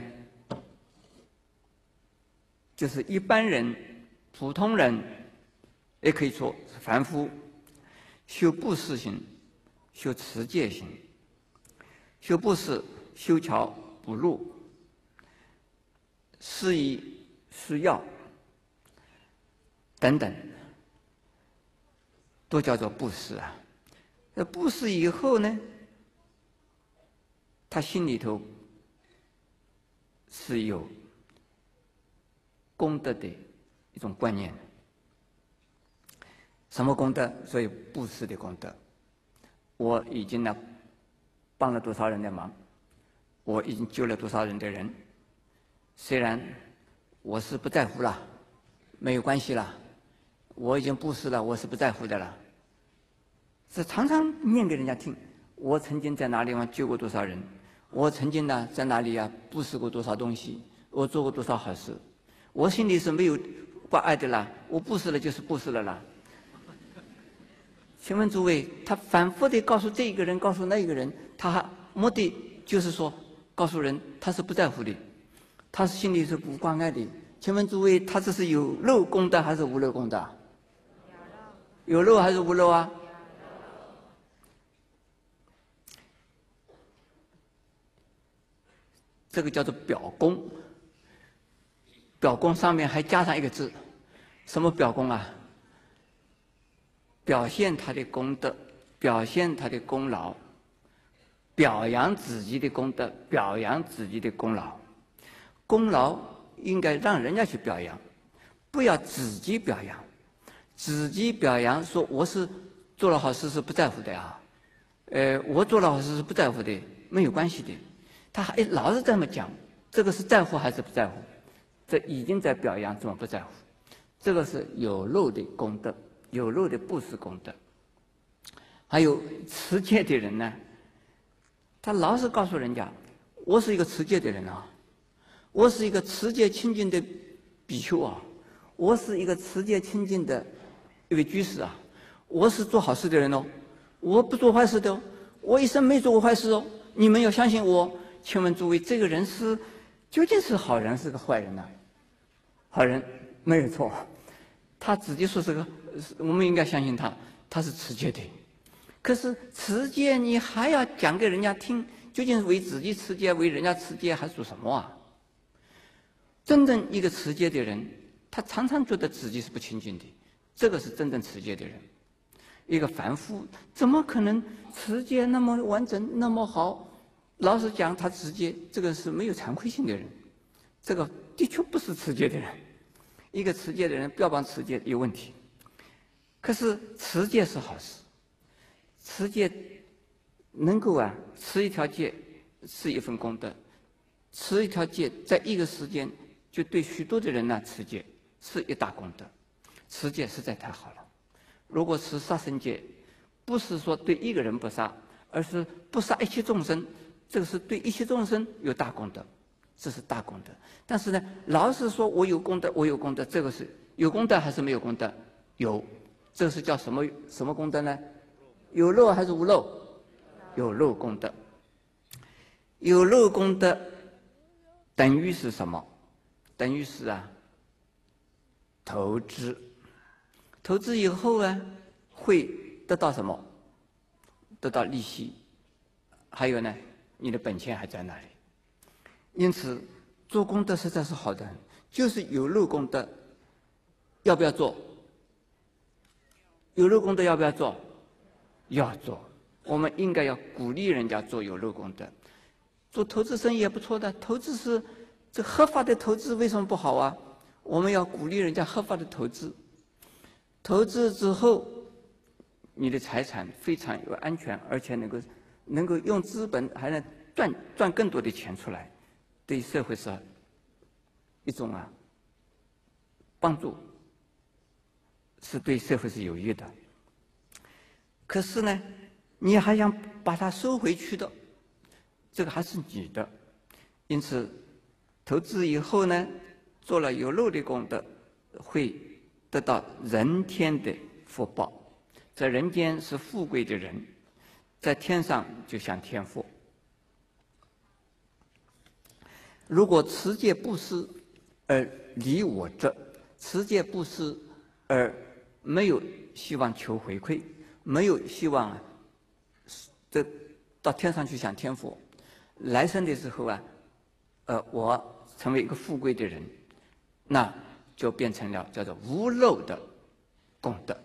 就是一般人、普通人，也可以说凡夫，修布施行，修持戒行，修布施、修桥补路、施医施药等等，都叫做布施啊。那布施以后呢，他心里头是有功德的一种观念。什么功德？所以布施的功德。我已经呢帮了多少人的忙，我已经救了多少人的人。虽然我是不在乎了，没有关系了，我已经布施了，我是不在乎的了。是常常念给人家听，我曾经在哪里地方救过多少人，我曾经呢在哪里布施过多少东西，我做过多少好事，我心里是没有挂碍的啦，我布施了就是布施了啦。请问诸位，他反复的告诉这一个人，告诉那一个人，他目的就是说告诉人他是不在乎的，他心里是不关爱的。请问诸位，他这是有漏功德还是无漏功德？有漏还是无漏啊？这个叫做表功。表功上面还加上一个字，什么表功啊？表现他的功德，表现他的功劳，表扬自己的功德，表扬自己的功劳。功劳应该让人家去表扬，不要自己表扬。自己表扬说我是做了好事是不在乎的啊，我做了好事是不在乎的，没有关系的。他还老是这么讲，这个是在乎还是不在乎？这已经在表扬，怎么不在乎？这个是有漏的功德，有漏的布施功德。还有持戒的人呢，他老是告诉人家，我是一个持戒的人啊，我是一个持戒清净的比丘啊，我是一个持戒清净的一位居士啊，我是做好事的人哦，我不做坏事的哦，我一生没做过坏事哦，你们要相信我。请问诸位，这个人是究竟是好人是个坏人呢？好人没有错，他自己说是个，我们应该相信他，他是持戒的。 可是持戒你还要讲给人家听，究竟是为自己持戒，为人家持戒，还属什么啊？真正一个持戒的人，他常常觉得自己是不清净的，这个是真正持戒的人。一个凡夫怎么可能持戒那么完整那么好？老实讲，他持戒这个是没有惭愧心的人，这个的确不是持戒的人。一个持戒的人标榜持戒有问题，可是持戒是好事，持戒能够持一条戒是一份功德，持一条戒在一个时间就对许多的人持戒是一大功德，持戒实在太好了。如果持杀生戒，不是说对一个人不杀，而是不杀一切众生，这个是对一切众生有大功德，这是大功德。但是呢，老是说我有功德，我有功德，这个是有功德还是没有功德？有，这个是叫什么功德呢？有漏还是无漏？有漏功德。有漏功德等于是什么？等于是投资。投资以后会得到什么？得到利息，还有呢，你的本钱还在那里。因此，做功德实在是好的很，就是有漏功德，要不要做？有漏功德要不要做？要做。我们应该要鼓励人家做有漏功德。做投资生意也不错的，投资是这合法的投资，为什么不好啊？我们要鼓励人家合法的投资。投资之后，你的财产非常有安全，而且能够用资本还能赚更多的钱出来，对社会是一种帮助，是对社会是有益的。可是呢，你还想把它收回去的，这个还是你的。因此，投资以后呢，做了有漏的功德，会得到人天的福报。在人间是富贵的人，在天上就像天父。如果持戒布施而离我者，持戒布施而没有希望求回馈，没有希望这到天上去享天福，来生的时候我成为一个富贵的人，那就变成了叫做无漏的功德。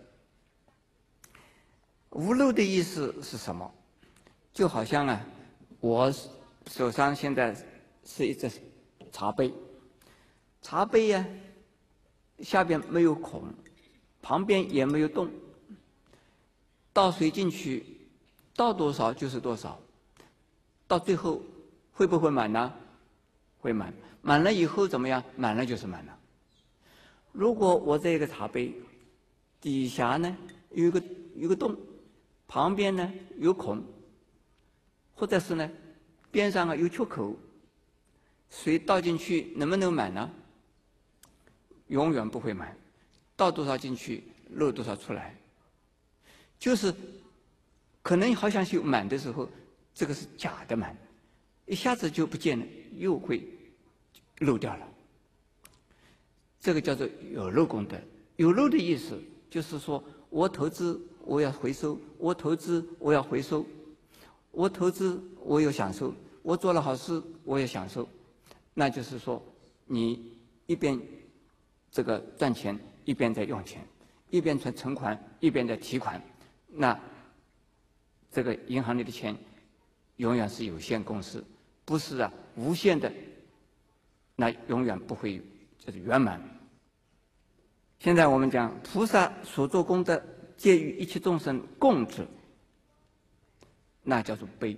无漏的意思是什么？就好像我手上现在是一只茶杯，茶杯下边没有孔，旁边也没有洞，倒水进去，倒多少就是多少，到最后会不会满呢？会满。满了以后怎么样？满了就是满了。如果我这个茶杯底下呢有一个洞，旁边呢有孔，或者是呢边上有缺口，水倒进去能不能满呢？永远不会满，倒多少进去漏多少出来。就是可能好像是有满的时候，这个是假的满，一下子就不见了，又会漏掉了。这个叫做有漏功德。有漏的意思就是说，我投资我要回收，我投资我要回收，我投资我有享受，我做了好事我也享受。那就是说，你一边这个赚钱，一边在用钱，一边在存款，一边在提款，那这个银行里的钱永远是有限公司，不是无限的，那永远不会就是圆满。现在我们讲菩萨所做功德，皆与一切众生共之，那叫做悲。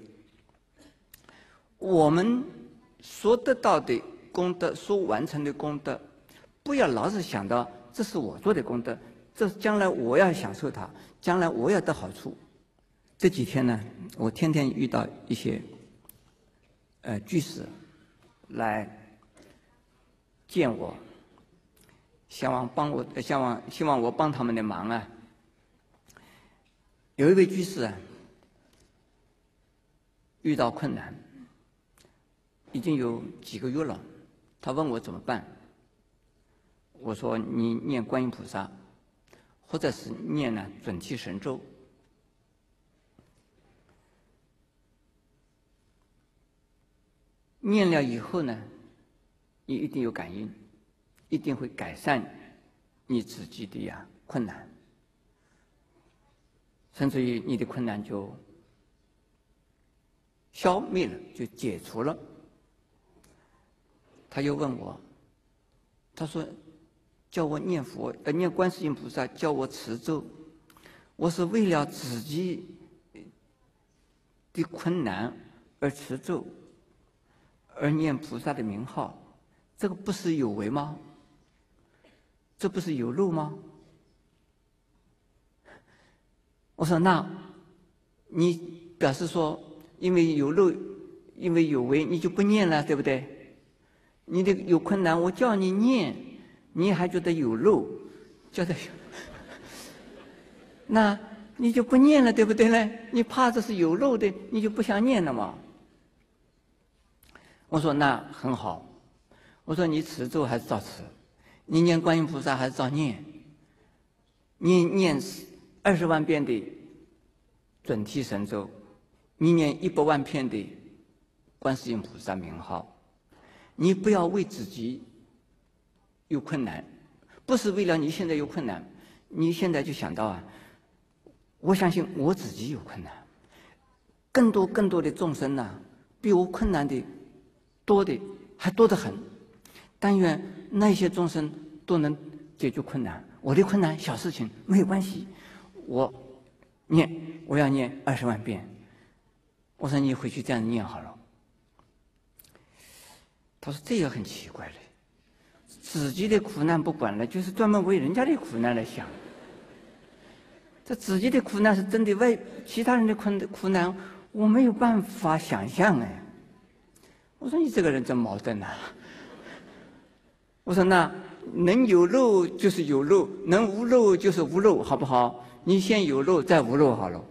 我们所得到的功德，所完成的功德，不要老是想到这是我做的功德，这将来我要享受它，将来我要得好处。这几天呢，我天天遇到一些居士来见我，希望我帮他们的忙有一位居士遇到困难，已经有几个月了，他问我怎么办。我说你念观音菩萨，或者是念准提神咒， 念了以后呢，你一定有感应，一定会改善你自己的困难，甚至于你的困难就消灭了，就解除了。他又问我，他说叫我念念观世音菩萨，叫我持咒，我是为了自己的困难而持咒，而念菩萨的名号，这个不是有为吗？这不是有漏吗？我说那你表示说因为有漏，因为有为，你就不念了，对不对？你的有困难，我叫你念，你还觉得有漏，觉得有那你就不念了，对不对呢？你怕这是有漏的，你就不想念了嘛。我说那很好，我说你持咒还是照持，你念观音菩萨还是照念，你念20万遍的准提神咒，你念100万遍的观世音菩萨名号，你不要为自己有困难，不是为了你现在有困难，你现在就想到我相信我自己有困难，更多的众生比我困难的多的还多得很，但愿那些众生都能解决困难，我的困难小事情没有关系，我要念20万遍。我说你回去这样念好了。他说这也很奇怪了，自己的苦难不管了，就是专门为人家的苦难来想。这自己的苦难是真的，为其他人的苦难我没有办法想象哎。我说你这个人真矛盾啊。我说那能有漏就是有漏，能无漏就是无漏，好不好？你先有漏再无漏好了。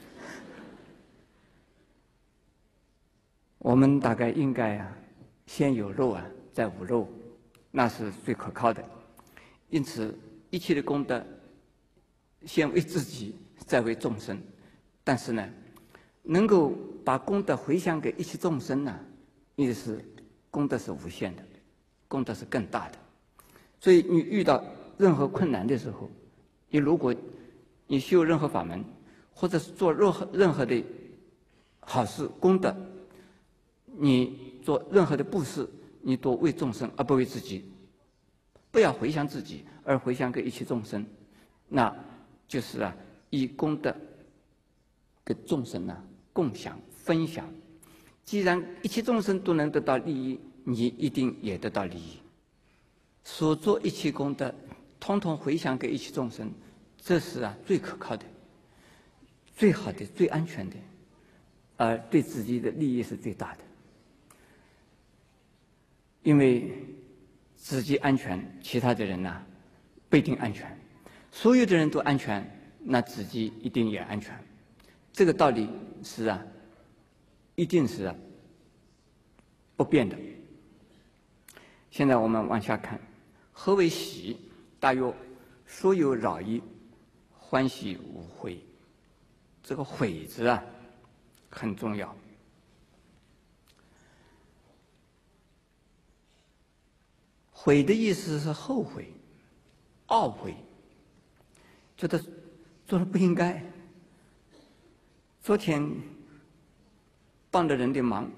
我们大概应该先有漏再无漏，那是最可靠的。因此一切的功德先为自己再为众生，但是呢能够把功德回向给一切众生也是功德是无限的，功德是更大的。所以你遇到任何困难的时候，你如果你修任何法门，或者是做任何的好事功德，你做任何的布施，你多为众生而不为自己，不要回向自己而回向给一切众生，那就是以功德给众生共享分享。既然一切众生都能得到利益，你一定也得到利益。所做一切功德统统回向给一切众生，这是最可靠的、最好的、最安全的，而对自己的利益是最大的。因为自己安全，其他的人不一定安全。所有的人都安全，那自己一定也安全。这个道理是一定是不变的。现在我们往下看，何为喜？大约所有扰意，欢喜无悔。这个悔字很重要。悔的意思是后悔、懊悔，觉得做的不应该。昨天帮了人的忙，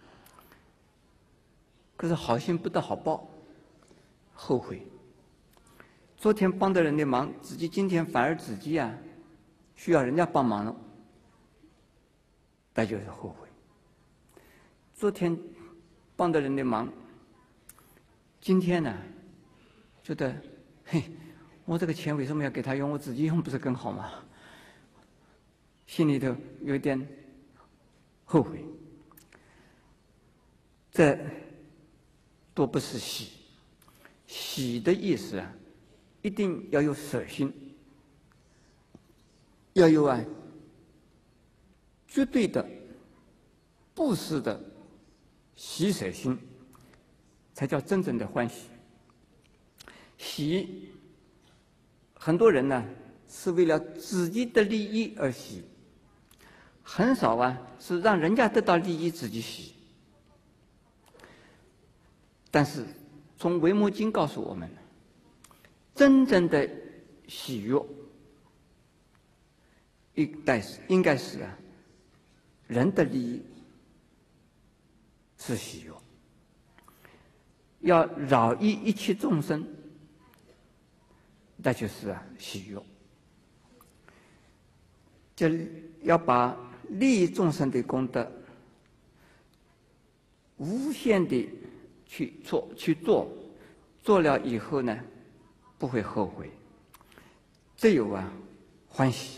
可是好心不得好报，后悔。昨天帮的人的忙，自己今天反而自己需要人家帮忙了，那就是后悔。昨天帮的人的忙，今天觉得嘿，我这个钱为什么要给他用？我自己用不是更好吗？心里头有点后悔。这多不是喜。喜的意思一定要有舍心，要有绝对的布施的喜舍心，才叫真正的欢喜。喜，很多人是为了自己的利益而喜，很少是让人家得到利益自己喜。 但是从《维摩经》告诉我们，真正的喜悦应该是人的利益是喜悦，要饶益一切众生，那就是喜悦。就要把利益众生的功德无限的去做，做了以后呢，不会后悔，只有欢喜。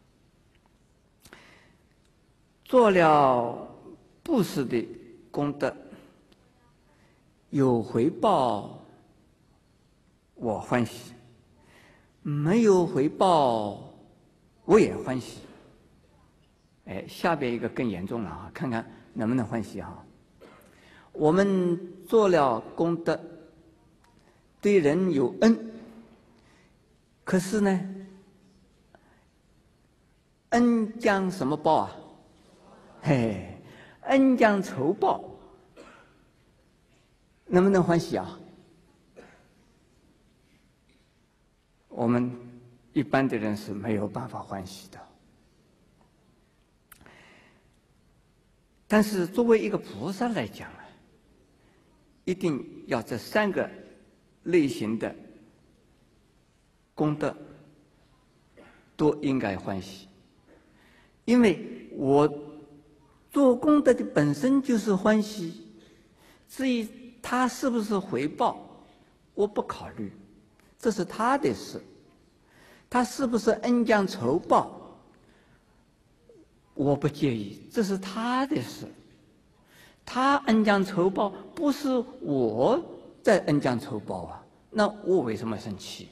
做了布施的功德，有回报我欢喜，没有回报我也欢喜。下边一个更严重了看看能不能欢喜我们做了功德，对人有恩，可是呢，恩将什么报恩将仇报，能不能欢喜我们一般的人是没有办法欢喜的。但是作为一个菩萨来讲一定要这3个类型的功德都应该欢喜，因为我做功德的本身就是欢喜，至于他是不是回报，我不考虑，这是他的事。他是不是恩将仇报，我不介意，这是他的事。他恩将仇报，不是我在恩将仇报那我为什么生气？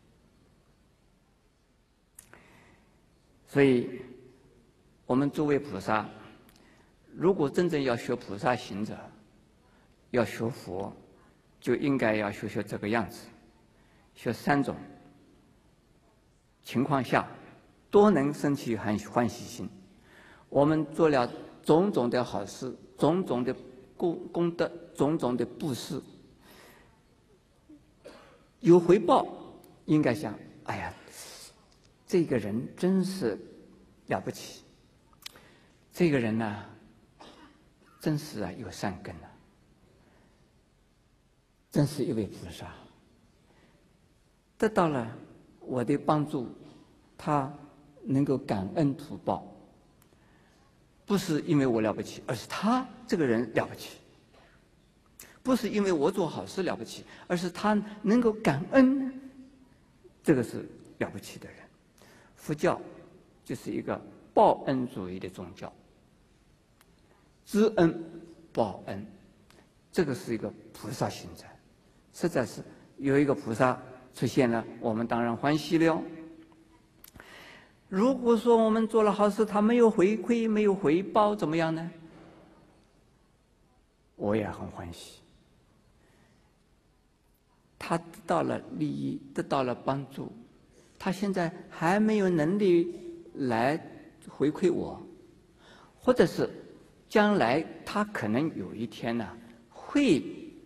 所以我们作为菩萨，如果真正要学菩萨行者，要学佛，就应该要学这个样子，学3种情况下都能升起欢喜心。我们做了种种的好事，种种的功德，种种的布施，有回报，应该想：哎呀，这个人真是了不起，这个人呢，真是有善根真是一位菩萨，得到了我的帮助，他能够感恩图报。不是因为我了不起，而是他这个人了不起；不是因为我做好事了不起，而是他能够感恩，这个是了不起的人。佛教就是一个报恩主义的宗教，知恩报恩，这个是一个菩萨行者。实在是有一个菩萨出现了，我们当然欢喜了。如果说我们做了好事，他没有回馈，没有回报，怎么样呢？我也很欢喜。他得到了利益，得到了帮助，他现在还没有能力来回馈我，或者是将来他可能有一天会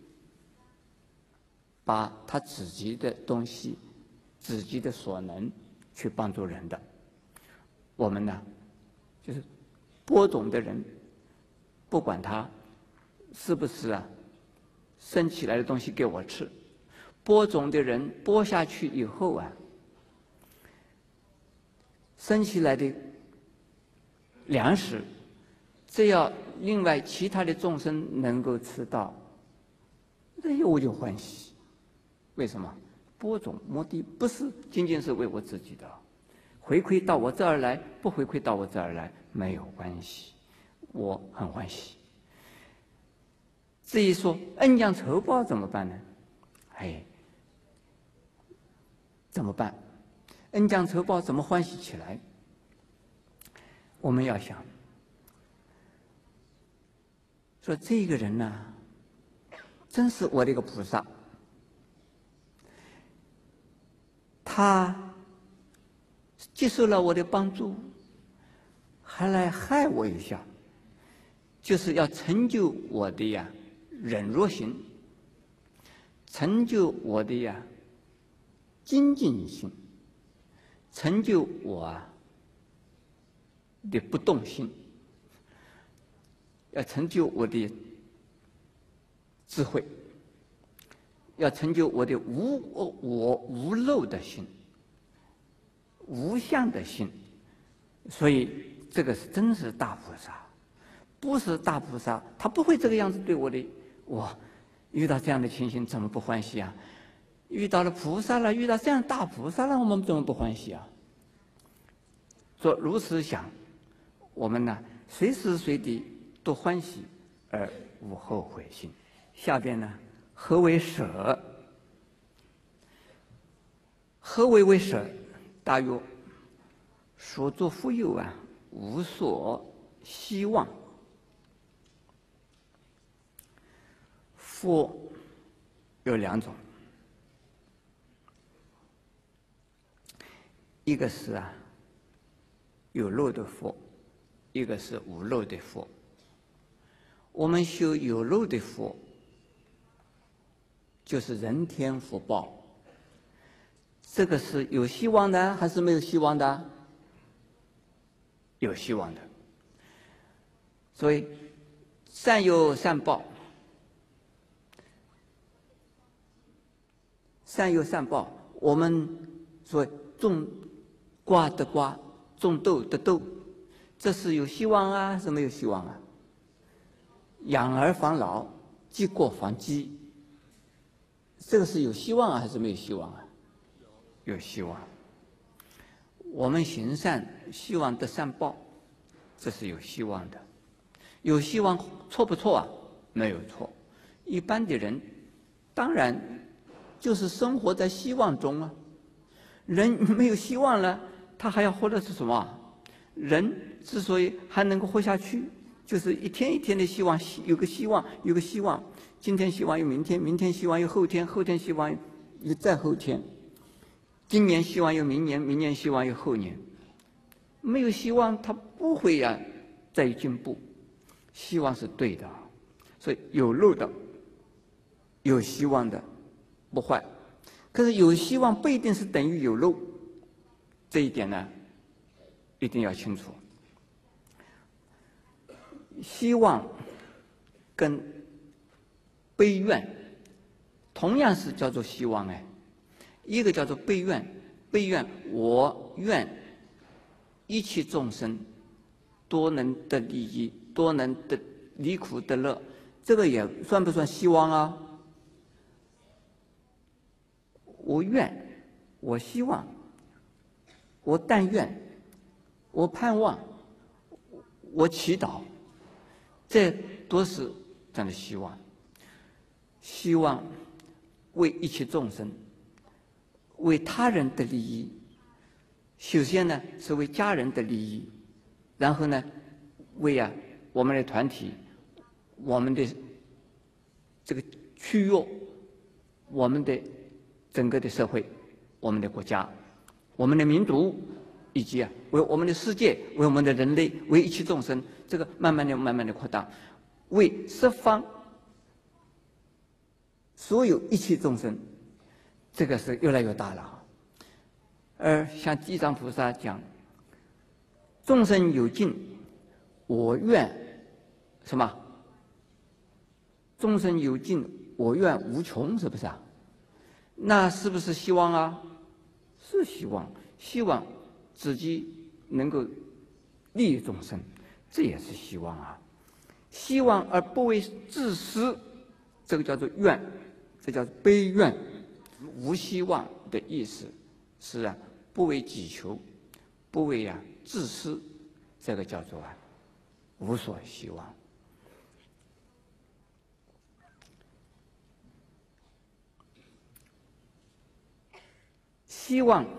把他自己的东西、自己的所能去帮助人的。我们就是播种的人，不管他是不是生起来的东西给我吃，播种的人播下去以后生起来的粮食，只要另外其他的众生能够吃到，这我就欢喜。为什么？播种目的不是仅仅是为我自己的。回馈到我这儿来，不回馈到我这儿来没有关系，我很欢喜。至于说恩将仇报怎么办呢？怎么办？恩将仇报怎么欢喜起来？我们要想说，这个人真是我的一个菩萨，他接受了我的帮助，还来害我一下，就是要成就我的忍辱心。 成就我的精进心，成就我的不动心，要成就我的智慧，要成就我的无漏的心，无相的心。所以这个是真是大菩萨，不是大菩萨他不会这个样子对我的。我遇到这样的情形怎么不欢喜啊？遇到了菩萨了，遇到这样大菩萨了，我们怎么不欢喜啊？说如此想，我们呢随时随地都欢喜而无后悔心。下边呢，何为舍？何为舍？大约所作复有无所希望。佛有两种，一个是有漏的佛，一个是无漏的佛。我们修有漏的佛，就是人天福报，这个是有希望的还是没有希望的？有希望的。所以善有善报，善有善报。我们说种瓜得瓜，种豆得豆，这是有希望还是没有希望啊？养儿防老，积过防饥，这个是有希望还是没有希望啊？有希望。我们行善，希望得善报，这是有希望的。有希望错不错啊？没有错。一般的人，当然就是生活在希望中啊。人没有希望了，他还要活的是什么？人之所以还能够活下去，就是一天一天的希望，有个希望，有个希望。今天希望有明天，明天希望有后天，后天希望有再后天。今年希望有明年，明年希望有后年。没有希望，他不会再进步。希望是对的，所以有漏的、有希望的不坏。可是有希望不一定是等于有漏，这一点呢，一定要清楚。希望跟悲愿同样是叫做希望一个叫做悲愿，悲愿我愿一切众生多能得利益，多能得离苦得乐，这个也算不算希望啊？我愿，我希望，我但愿，我盼望，我祈祷，这都是这样的希望。希望为一切众生，为他人的利益。首先呢，是为家人的利益，然后呢，为我们的团体，我们的这个区域，我们的整个的社会，我们的国家，我们的民族，以及为我们的世界，为我们的人类，为一切众生，这个慢慢的扩大，为十方所有一切众生，这个是越来越大了。而像地藏菩萨讲，众生有尽，我愿什么？众生有尽，我愿无穷，是不是啊？那是不是希望啊？是希望，希望自己能够利益众生，这也是希望啊。希望而不为自私，这个叫做愿，这叫悲愿。无希望的意思是不为己求，不为自私，这个叫做无所希望。希望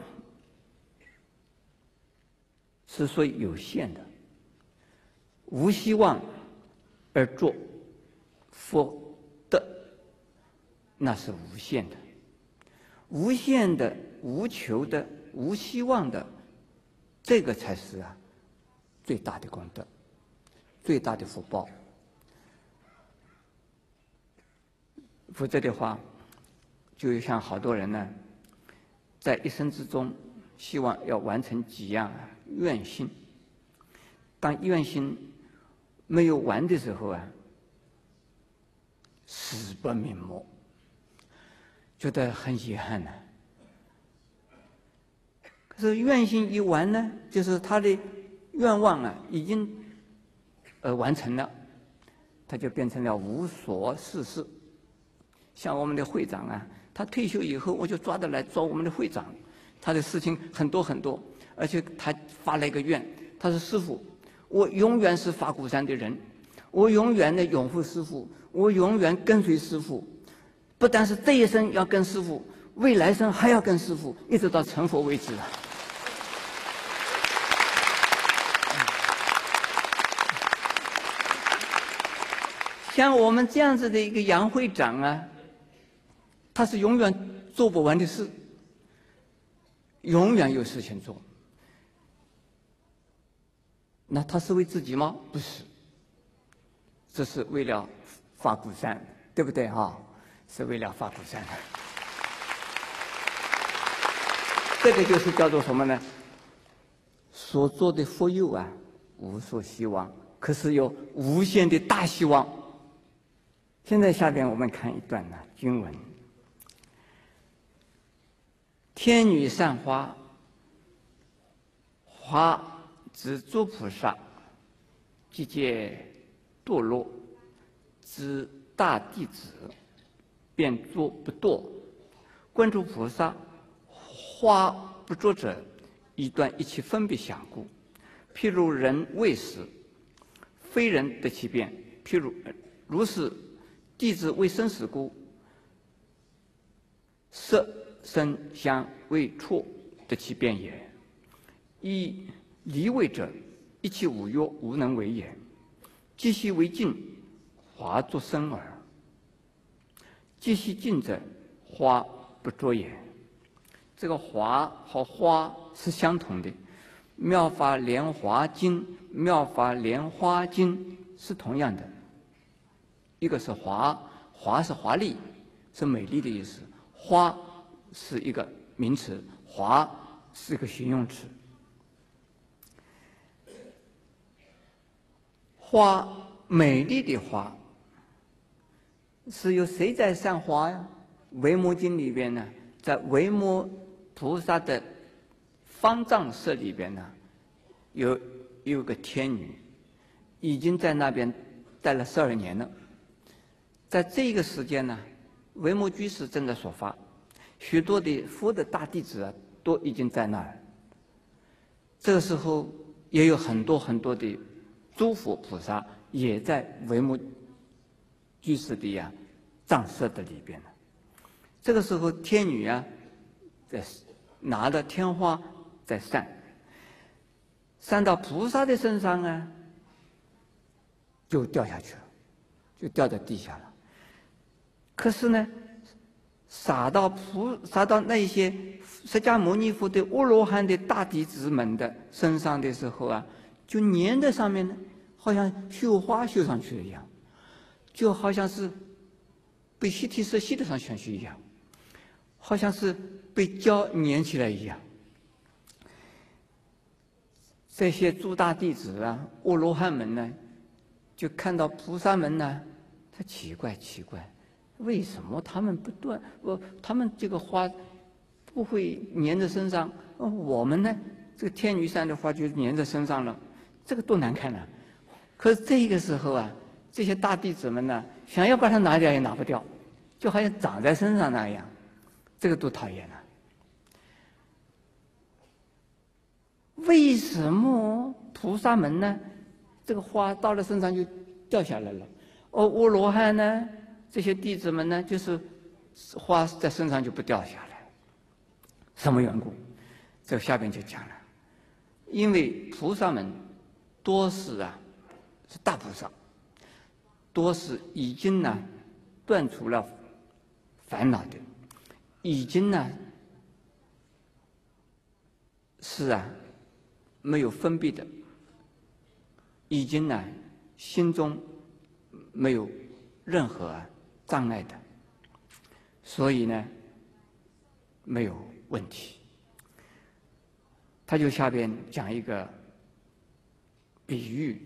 是属于有限的，无希望而作福德，那是无限的。无限的、无求的、无希望的，这个才是最大的功德，最大的福报。否则的话， 就像好多人呢，在一生之中，希望要完成几样愿心。当愿心没有完的时候啊，死不瞑目，觉得很遗憾呢。可是愿心一完呢，就是他的愿望啊，已经完成了，他就变成了无所事事。像我们的会长啊，他退休以后，我就抓得来做我们的会长。他的事情很多很多，而且他发了一个愿，他说：“师父，我永远是法鼓山的人，我永远的拥护师父，我永远跟随师父。不但是这一生要跟师父，未来生还要跟师父，一直到成佛为止啊。”像我们这样子的一个杨会长啊，他是永远做不完的事，永远有事情做。那他是为自己吗？不是，这是为了法鼓山，对不对啊？是为了法鼓山。这个就是叫做什么呢？所做的福佑啊，无所希望，可是有无限的大希望。现在下边我们看一段呢经文：天女散花，花指诸菩萨，即借堕落之大弟子，便作不堕。观诸菩萨，花不着者，以断一切分别想故。譬如人未死，非人得其变；譬如是弟子为生死故，色声香味触得其变也。以离为者，一切五欲无能为也。即悉为净，花作生耳；即悉净者，花不着也。这个花和花是相同的，《妙法莲华经》《妙法莲花经》是同样的。一个是华，华是华丽，是美丽的意思；花是一个名词，华是一个形容词。花，美丽的花，是由谁在散花呀？维摩经里边呢，在维摩菩萨的方丈室里边呢，有个天女，已经在那边待了12年了。在这个时间呢，维摩居士正在说法，许多的佛的大弟子啊，都已经在那儿。这个时候也有很多很多的诸佛菩萨也在维摩居士的藏舍的里边呢。这个时候天女啊，在拿着天花在散，散到菩萨的身上啊，就掉下去了，就掉在地下了。可是呢，洒到那些释迦牟尼佛的阿罗汉的大弟子们的身上的时候啊，就粘在上面呢，好像绣花绣上去一样，就好像是被吸体色吸得上去一样，好像是被胶粘起来一样。这些诸大弟子啊，阿罗汉们呢，就看到菩萨们呢，他奇怪，为什么他们不断？他们这个花不会粘在身上，我们呢，这个天女散的花就粘在身上了，这个多难看啊！可是这个时候啊，这些大弟子们呢，想要把它拿掉也拿不掉，就好像长在身上那样，这个多讨厌啊！为什么菩萨们呢，这个花到了身上就掉下来了？阿罗汉呢？这些弟子们呢，就是花在身上就不掉下来，什么缘故？这个下边就讲了，因为菩萨们多是是大菩萨，多是已经断除了烦恼的，已经是没有分别的，已经心中没有任何障碍的，所以呢， 没有问题。他就下边讲一个比喻，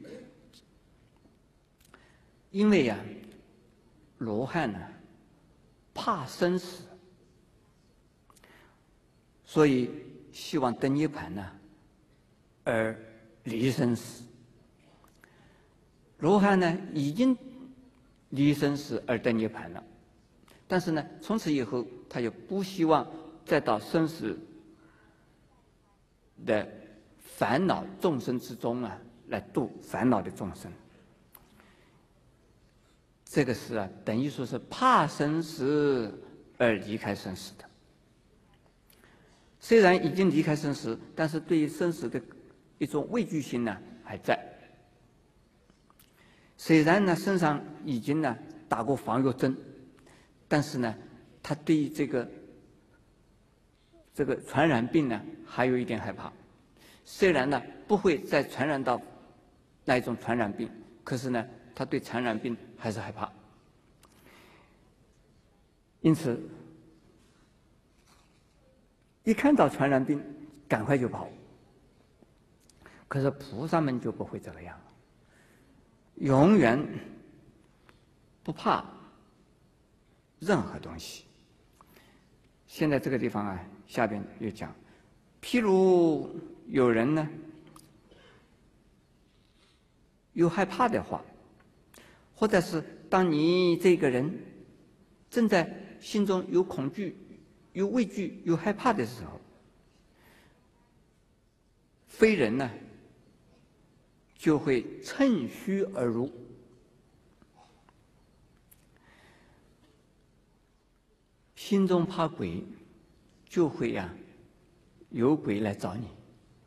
因为呀，罗汉呢怕生死，所以希望得涅槃呢而离生死。罗汉呢已经离生死而得涅槃了，但是呢，从此以后他就不希望再到生死的烦恼众生之中啊，来度烦恼的众生。这个是啊，等于说是怕生死而离开生死的。虽然已经离开生死，但是对于生死的一种畏惧心呢还在。虽然呢身上已经呢打过防药针，但是呢，他对于这个传染病呢还有一点害怕。虽然呢不会再传染到那一种传染病，可是呢他对传染病还是害怕。因此一看到传染病赶快就跑。可是菩萨们就不会这个样，永远不怕任何东西。现在这个地方啊，下边又讲，譬如有人呢有害怕的话，或者是当你这个人正在心中有恐惧、有畏惧、有害怕的时候，非人呢就会趁虚而入。心中怕鬼，就会呀有鬼来找你。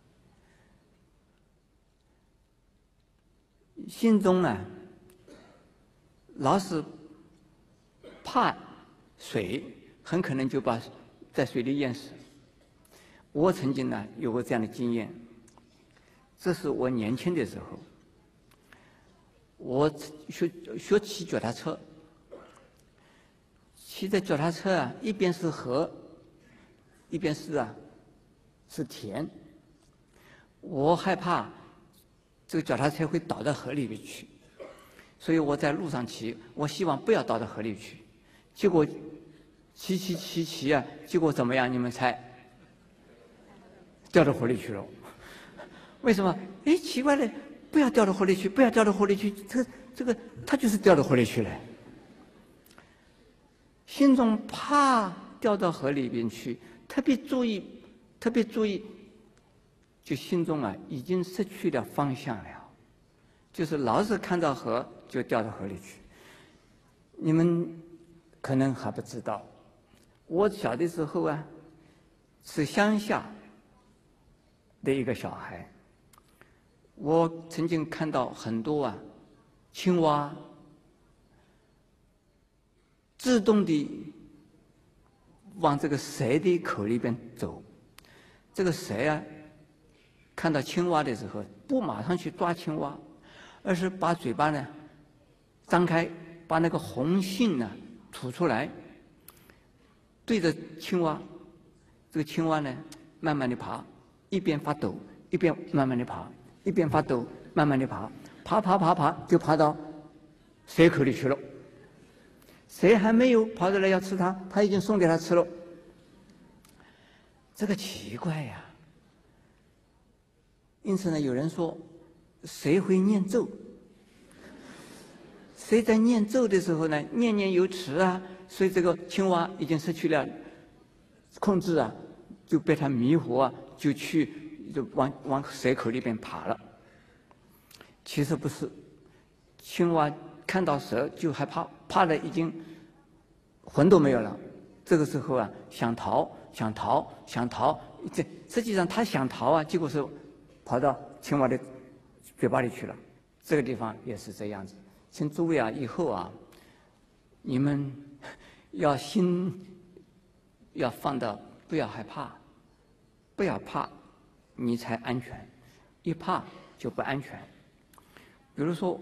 心中啊老是怕水，很可能就把在水里淹死。我曾经呢有过这样的经验，这是我年轻的时候，我学骑脚踏车，骑着脚踏车啊，一边是河，一边是田。我害怕这个脚踏车会倒到河里面去，所以我在路上骑，我希望不要倒到河里去。结果骑啊，结果怎么样？你们猜？掉到河里去了。为什么？哎，奇怪了，不要掉到河里去，不要掉到河里去。这个，他就是掉到河里去了。心中怕掉到河里边去，特别注意，就心中啊已经失去了方向了，就是老是看到河就掉到河里去。你们可能还不知道，我小的时候啊，是乡下的一个小孩，我曾经看到很多青蛙自动地往这个蛇的口里边走。这个蛇啊，看到青蛙的时候，不马上去抓青蛙，而是把嘴巴呢张开，把那个红杏呢吐出来，对着青蛙。这个青蛙呢慢慢的爬，一边发抖，一边慢慢的爬，一边发抖，慢慢的爬，爬，就爬到蛇口里去了。蛇还没有跑出来要吃它，它已经送给它吃了。这个奇怪呀！因此呢，有人说，谁会念咒？谁在念咒的时候呢，念念有词啊，所以这个青蛙已经失去了控制啊，就被它迷惑啊，就往蛇口里边爬了。其实不是，青蛙看到蛇就害怕，怕的已经魂都没有了。这个时候啊，想逃，这实际上他想逃啊，结果是跑到青蛙的嘴巴里去了。这个地方也是这样子。请诸位啊，以后啊，你们要心要放到不要害怕，不要怕，你才安全。一怕就不安全。比如说，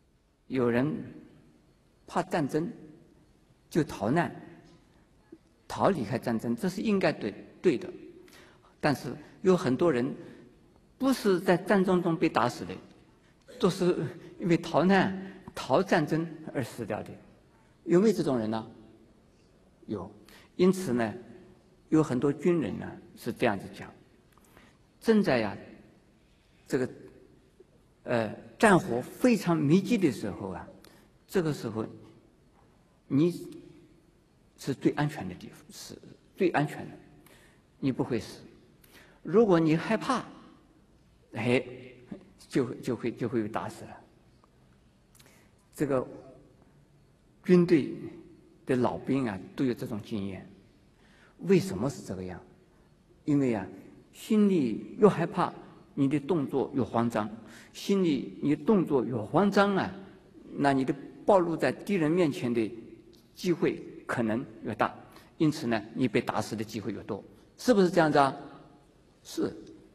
有人怕战争，就逃逃离开战争，这是应该对的。但是有很多人不是在战争中被打死的，都是因为逃难、逃战争而死掉的。有没有这种人呢？有。因此呢，有很多军人呢是这样子讲：正在这个战火非常密集的时候这个时候你是最安全的地方，是最安全的，你不会死。如果你害怕，就会被打死了。这个军队的老兵都有这种经验。为什么是这个样？因为心里越害怕，你的动作越慌张；心里你动作越慌张那你的暴露在敌人面前的机会可能越大，因此呢，你被打死的机会越多，是不是这样子啊？是。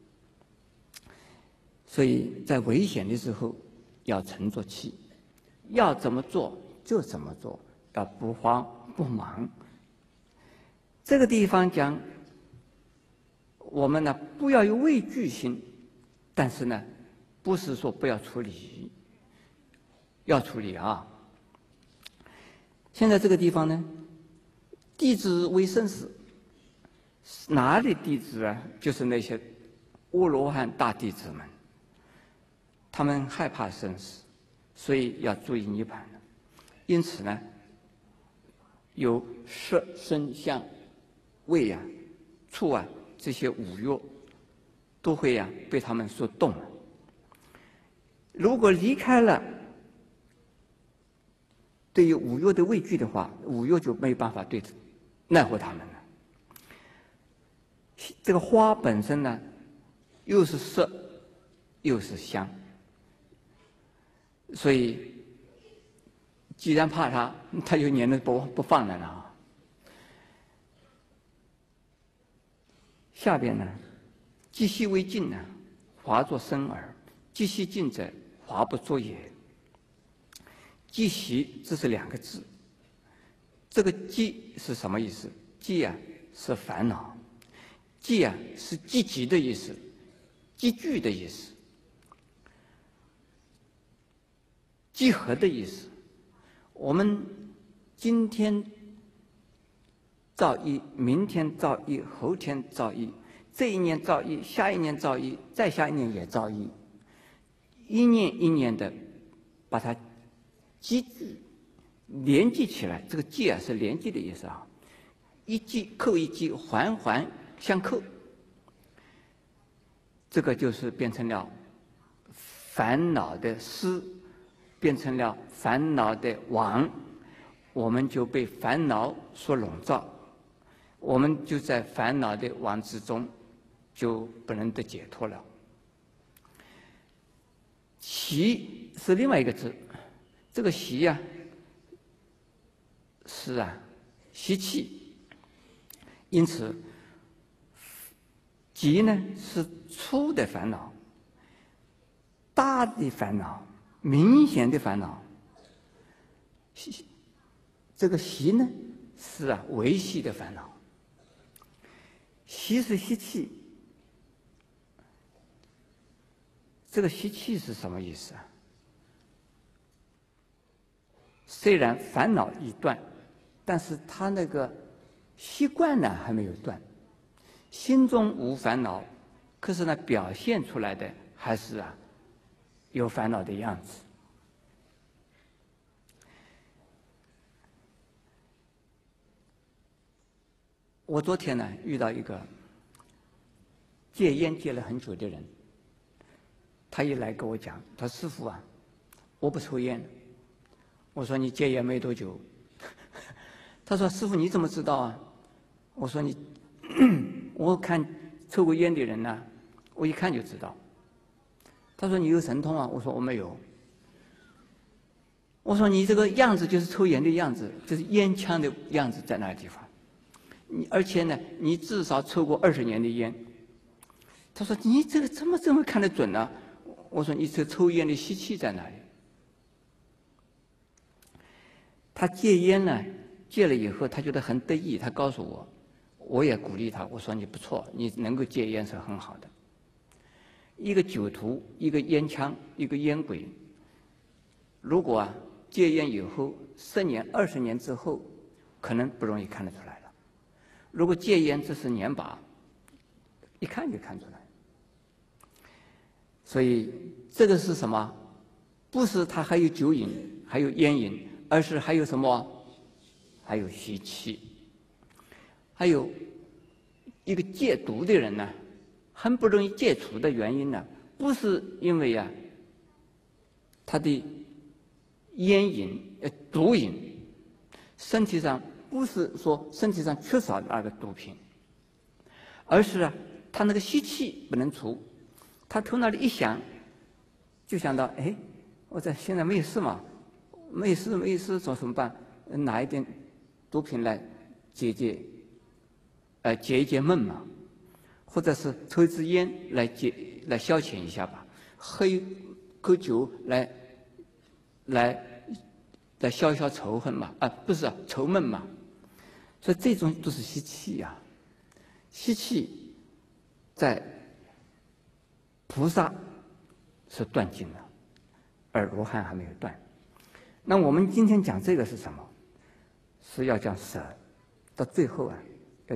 所以在危险的时候要沉着气，要怎么做就怎么做，要不慌不忙。这个地方讲，我们呢不要有畏惧心，但是呢，不是说不要处理，要处理啊。现在这个地方呢，弟子为生死，哪里弟子就是那些阿罗汉大弟子们，他们害怕生死，所以要注意涅槃。因此呢，有色声香味触这些五欲都会被他们所动了。如果离开了对于五欲的畏惧的话，五欲就没办法奈何他们了。这个花本身呢，又是色又是香，所以既然怕它就撵着不放了呢。下边呢，即悉为净华作生耳；即悉净者，华不作也。即悉这是两个字，这个即是什么意思？即是烦恼，即是积极的意思，积聚的意思，集合的意思。我们今天造诣，明天造诣，后天造诣，这一年造诣，下一年造诣，再下一年也造诣，一年一年的把它积聚连接起来。这个接是连接的意思一记扣一记，环环相扣，这个就是变成了烦恼的丝，变成了烦恼的网，我们就被烦恼所笼罩，我们就在烦恼的网之中，就不能得解脱了。习是另外一个字，这个习是习气，因此集呢是粗的烦恼，大的烦恼，明显的烦恼。这个习呢是微细的烦恼。习是吸气，这个吸气是什么意思虽然烦恼已断，但是他那个习惯呢还没有断，心中无烦恼，可是呢表现出来的还是有烦恼的样子。我昨天呢遇到一个戒烟戒了很久的人，他一来跟我讲，他说师父我不抽烟。我说你戒烟没多久。他说师父你怎么知道我说我看抽过烟的人我一看就知道。他说你有神通我说我没有。我说你这个样子就是抽烟的样子，就是烟枪的样子在那个地方。而且呢，你至少抽过20年的烟。他说：“你这个怎么这么看得准呢？”我说：“你这抽烟的习气在哪里？”他戒烟呢， 戒了以后，他觉得很得意，他告诉我，我也鼓励他，我说你不错，你能够戒烟是很好的。一个酒徒，一个烟枪，一个烟鬼，如果戒烟以后10年、20年之后，可能不容易看得出来了。如果戒烟只是年把，一看就看出来。所以这个是什么？不是他还有酒瘾，还有烟瘾，而是还有什么？还有习气。还有一个戒毒的人呢，很不容易戒除的原因呢，不是因为他的烟瘾、毒瘾，身体上不是说身体上缺少那个毒品，而是他那个习气不能除。他头脑里一想，就想到，哎，我这现在没事嘛，没事，做什么办？拿一点毒品来解一解闷嘛，或者是抽一支烟来消遣一下吧，喝一口酒来消一消仇恨嘛，不是愁闷嘛。所以这种都是习气呀，习气在菩萨是断尽了，而罗汉还没有断。那我们今天讲这个是什么？是要讲舍，到最后要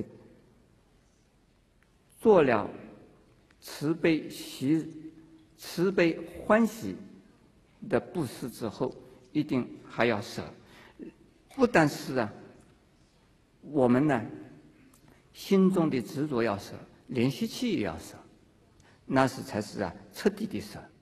做了慈悲欢喜的布施之后，一定还要舍。不但是我们呢心中的执着要舍，连习气也要舍，那是才是彻底的舍。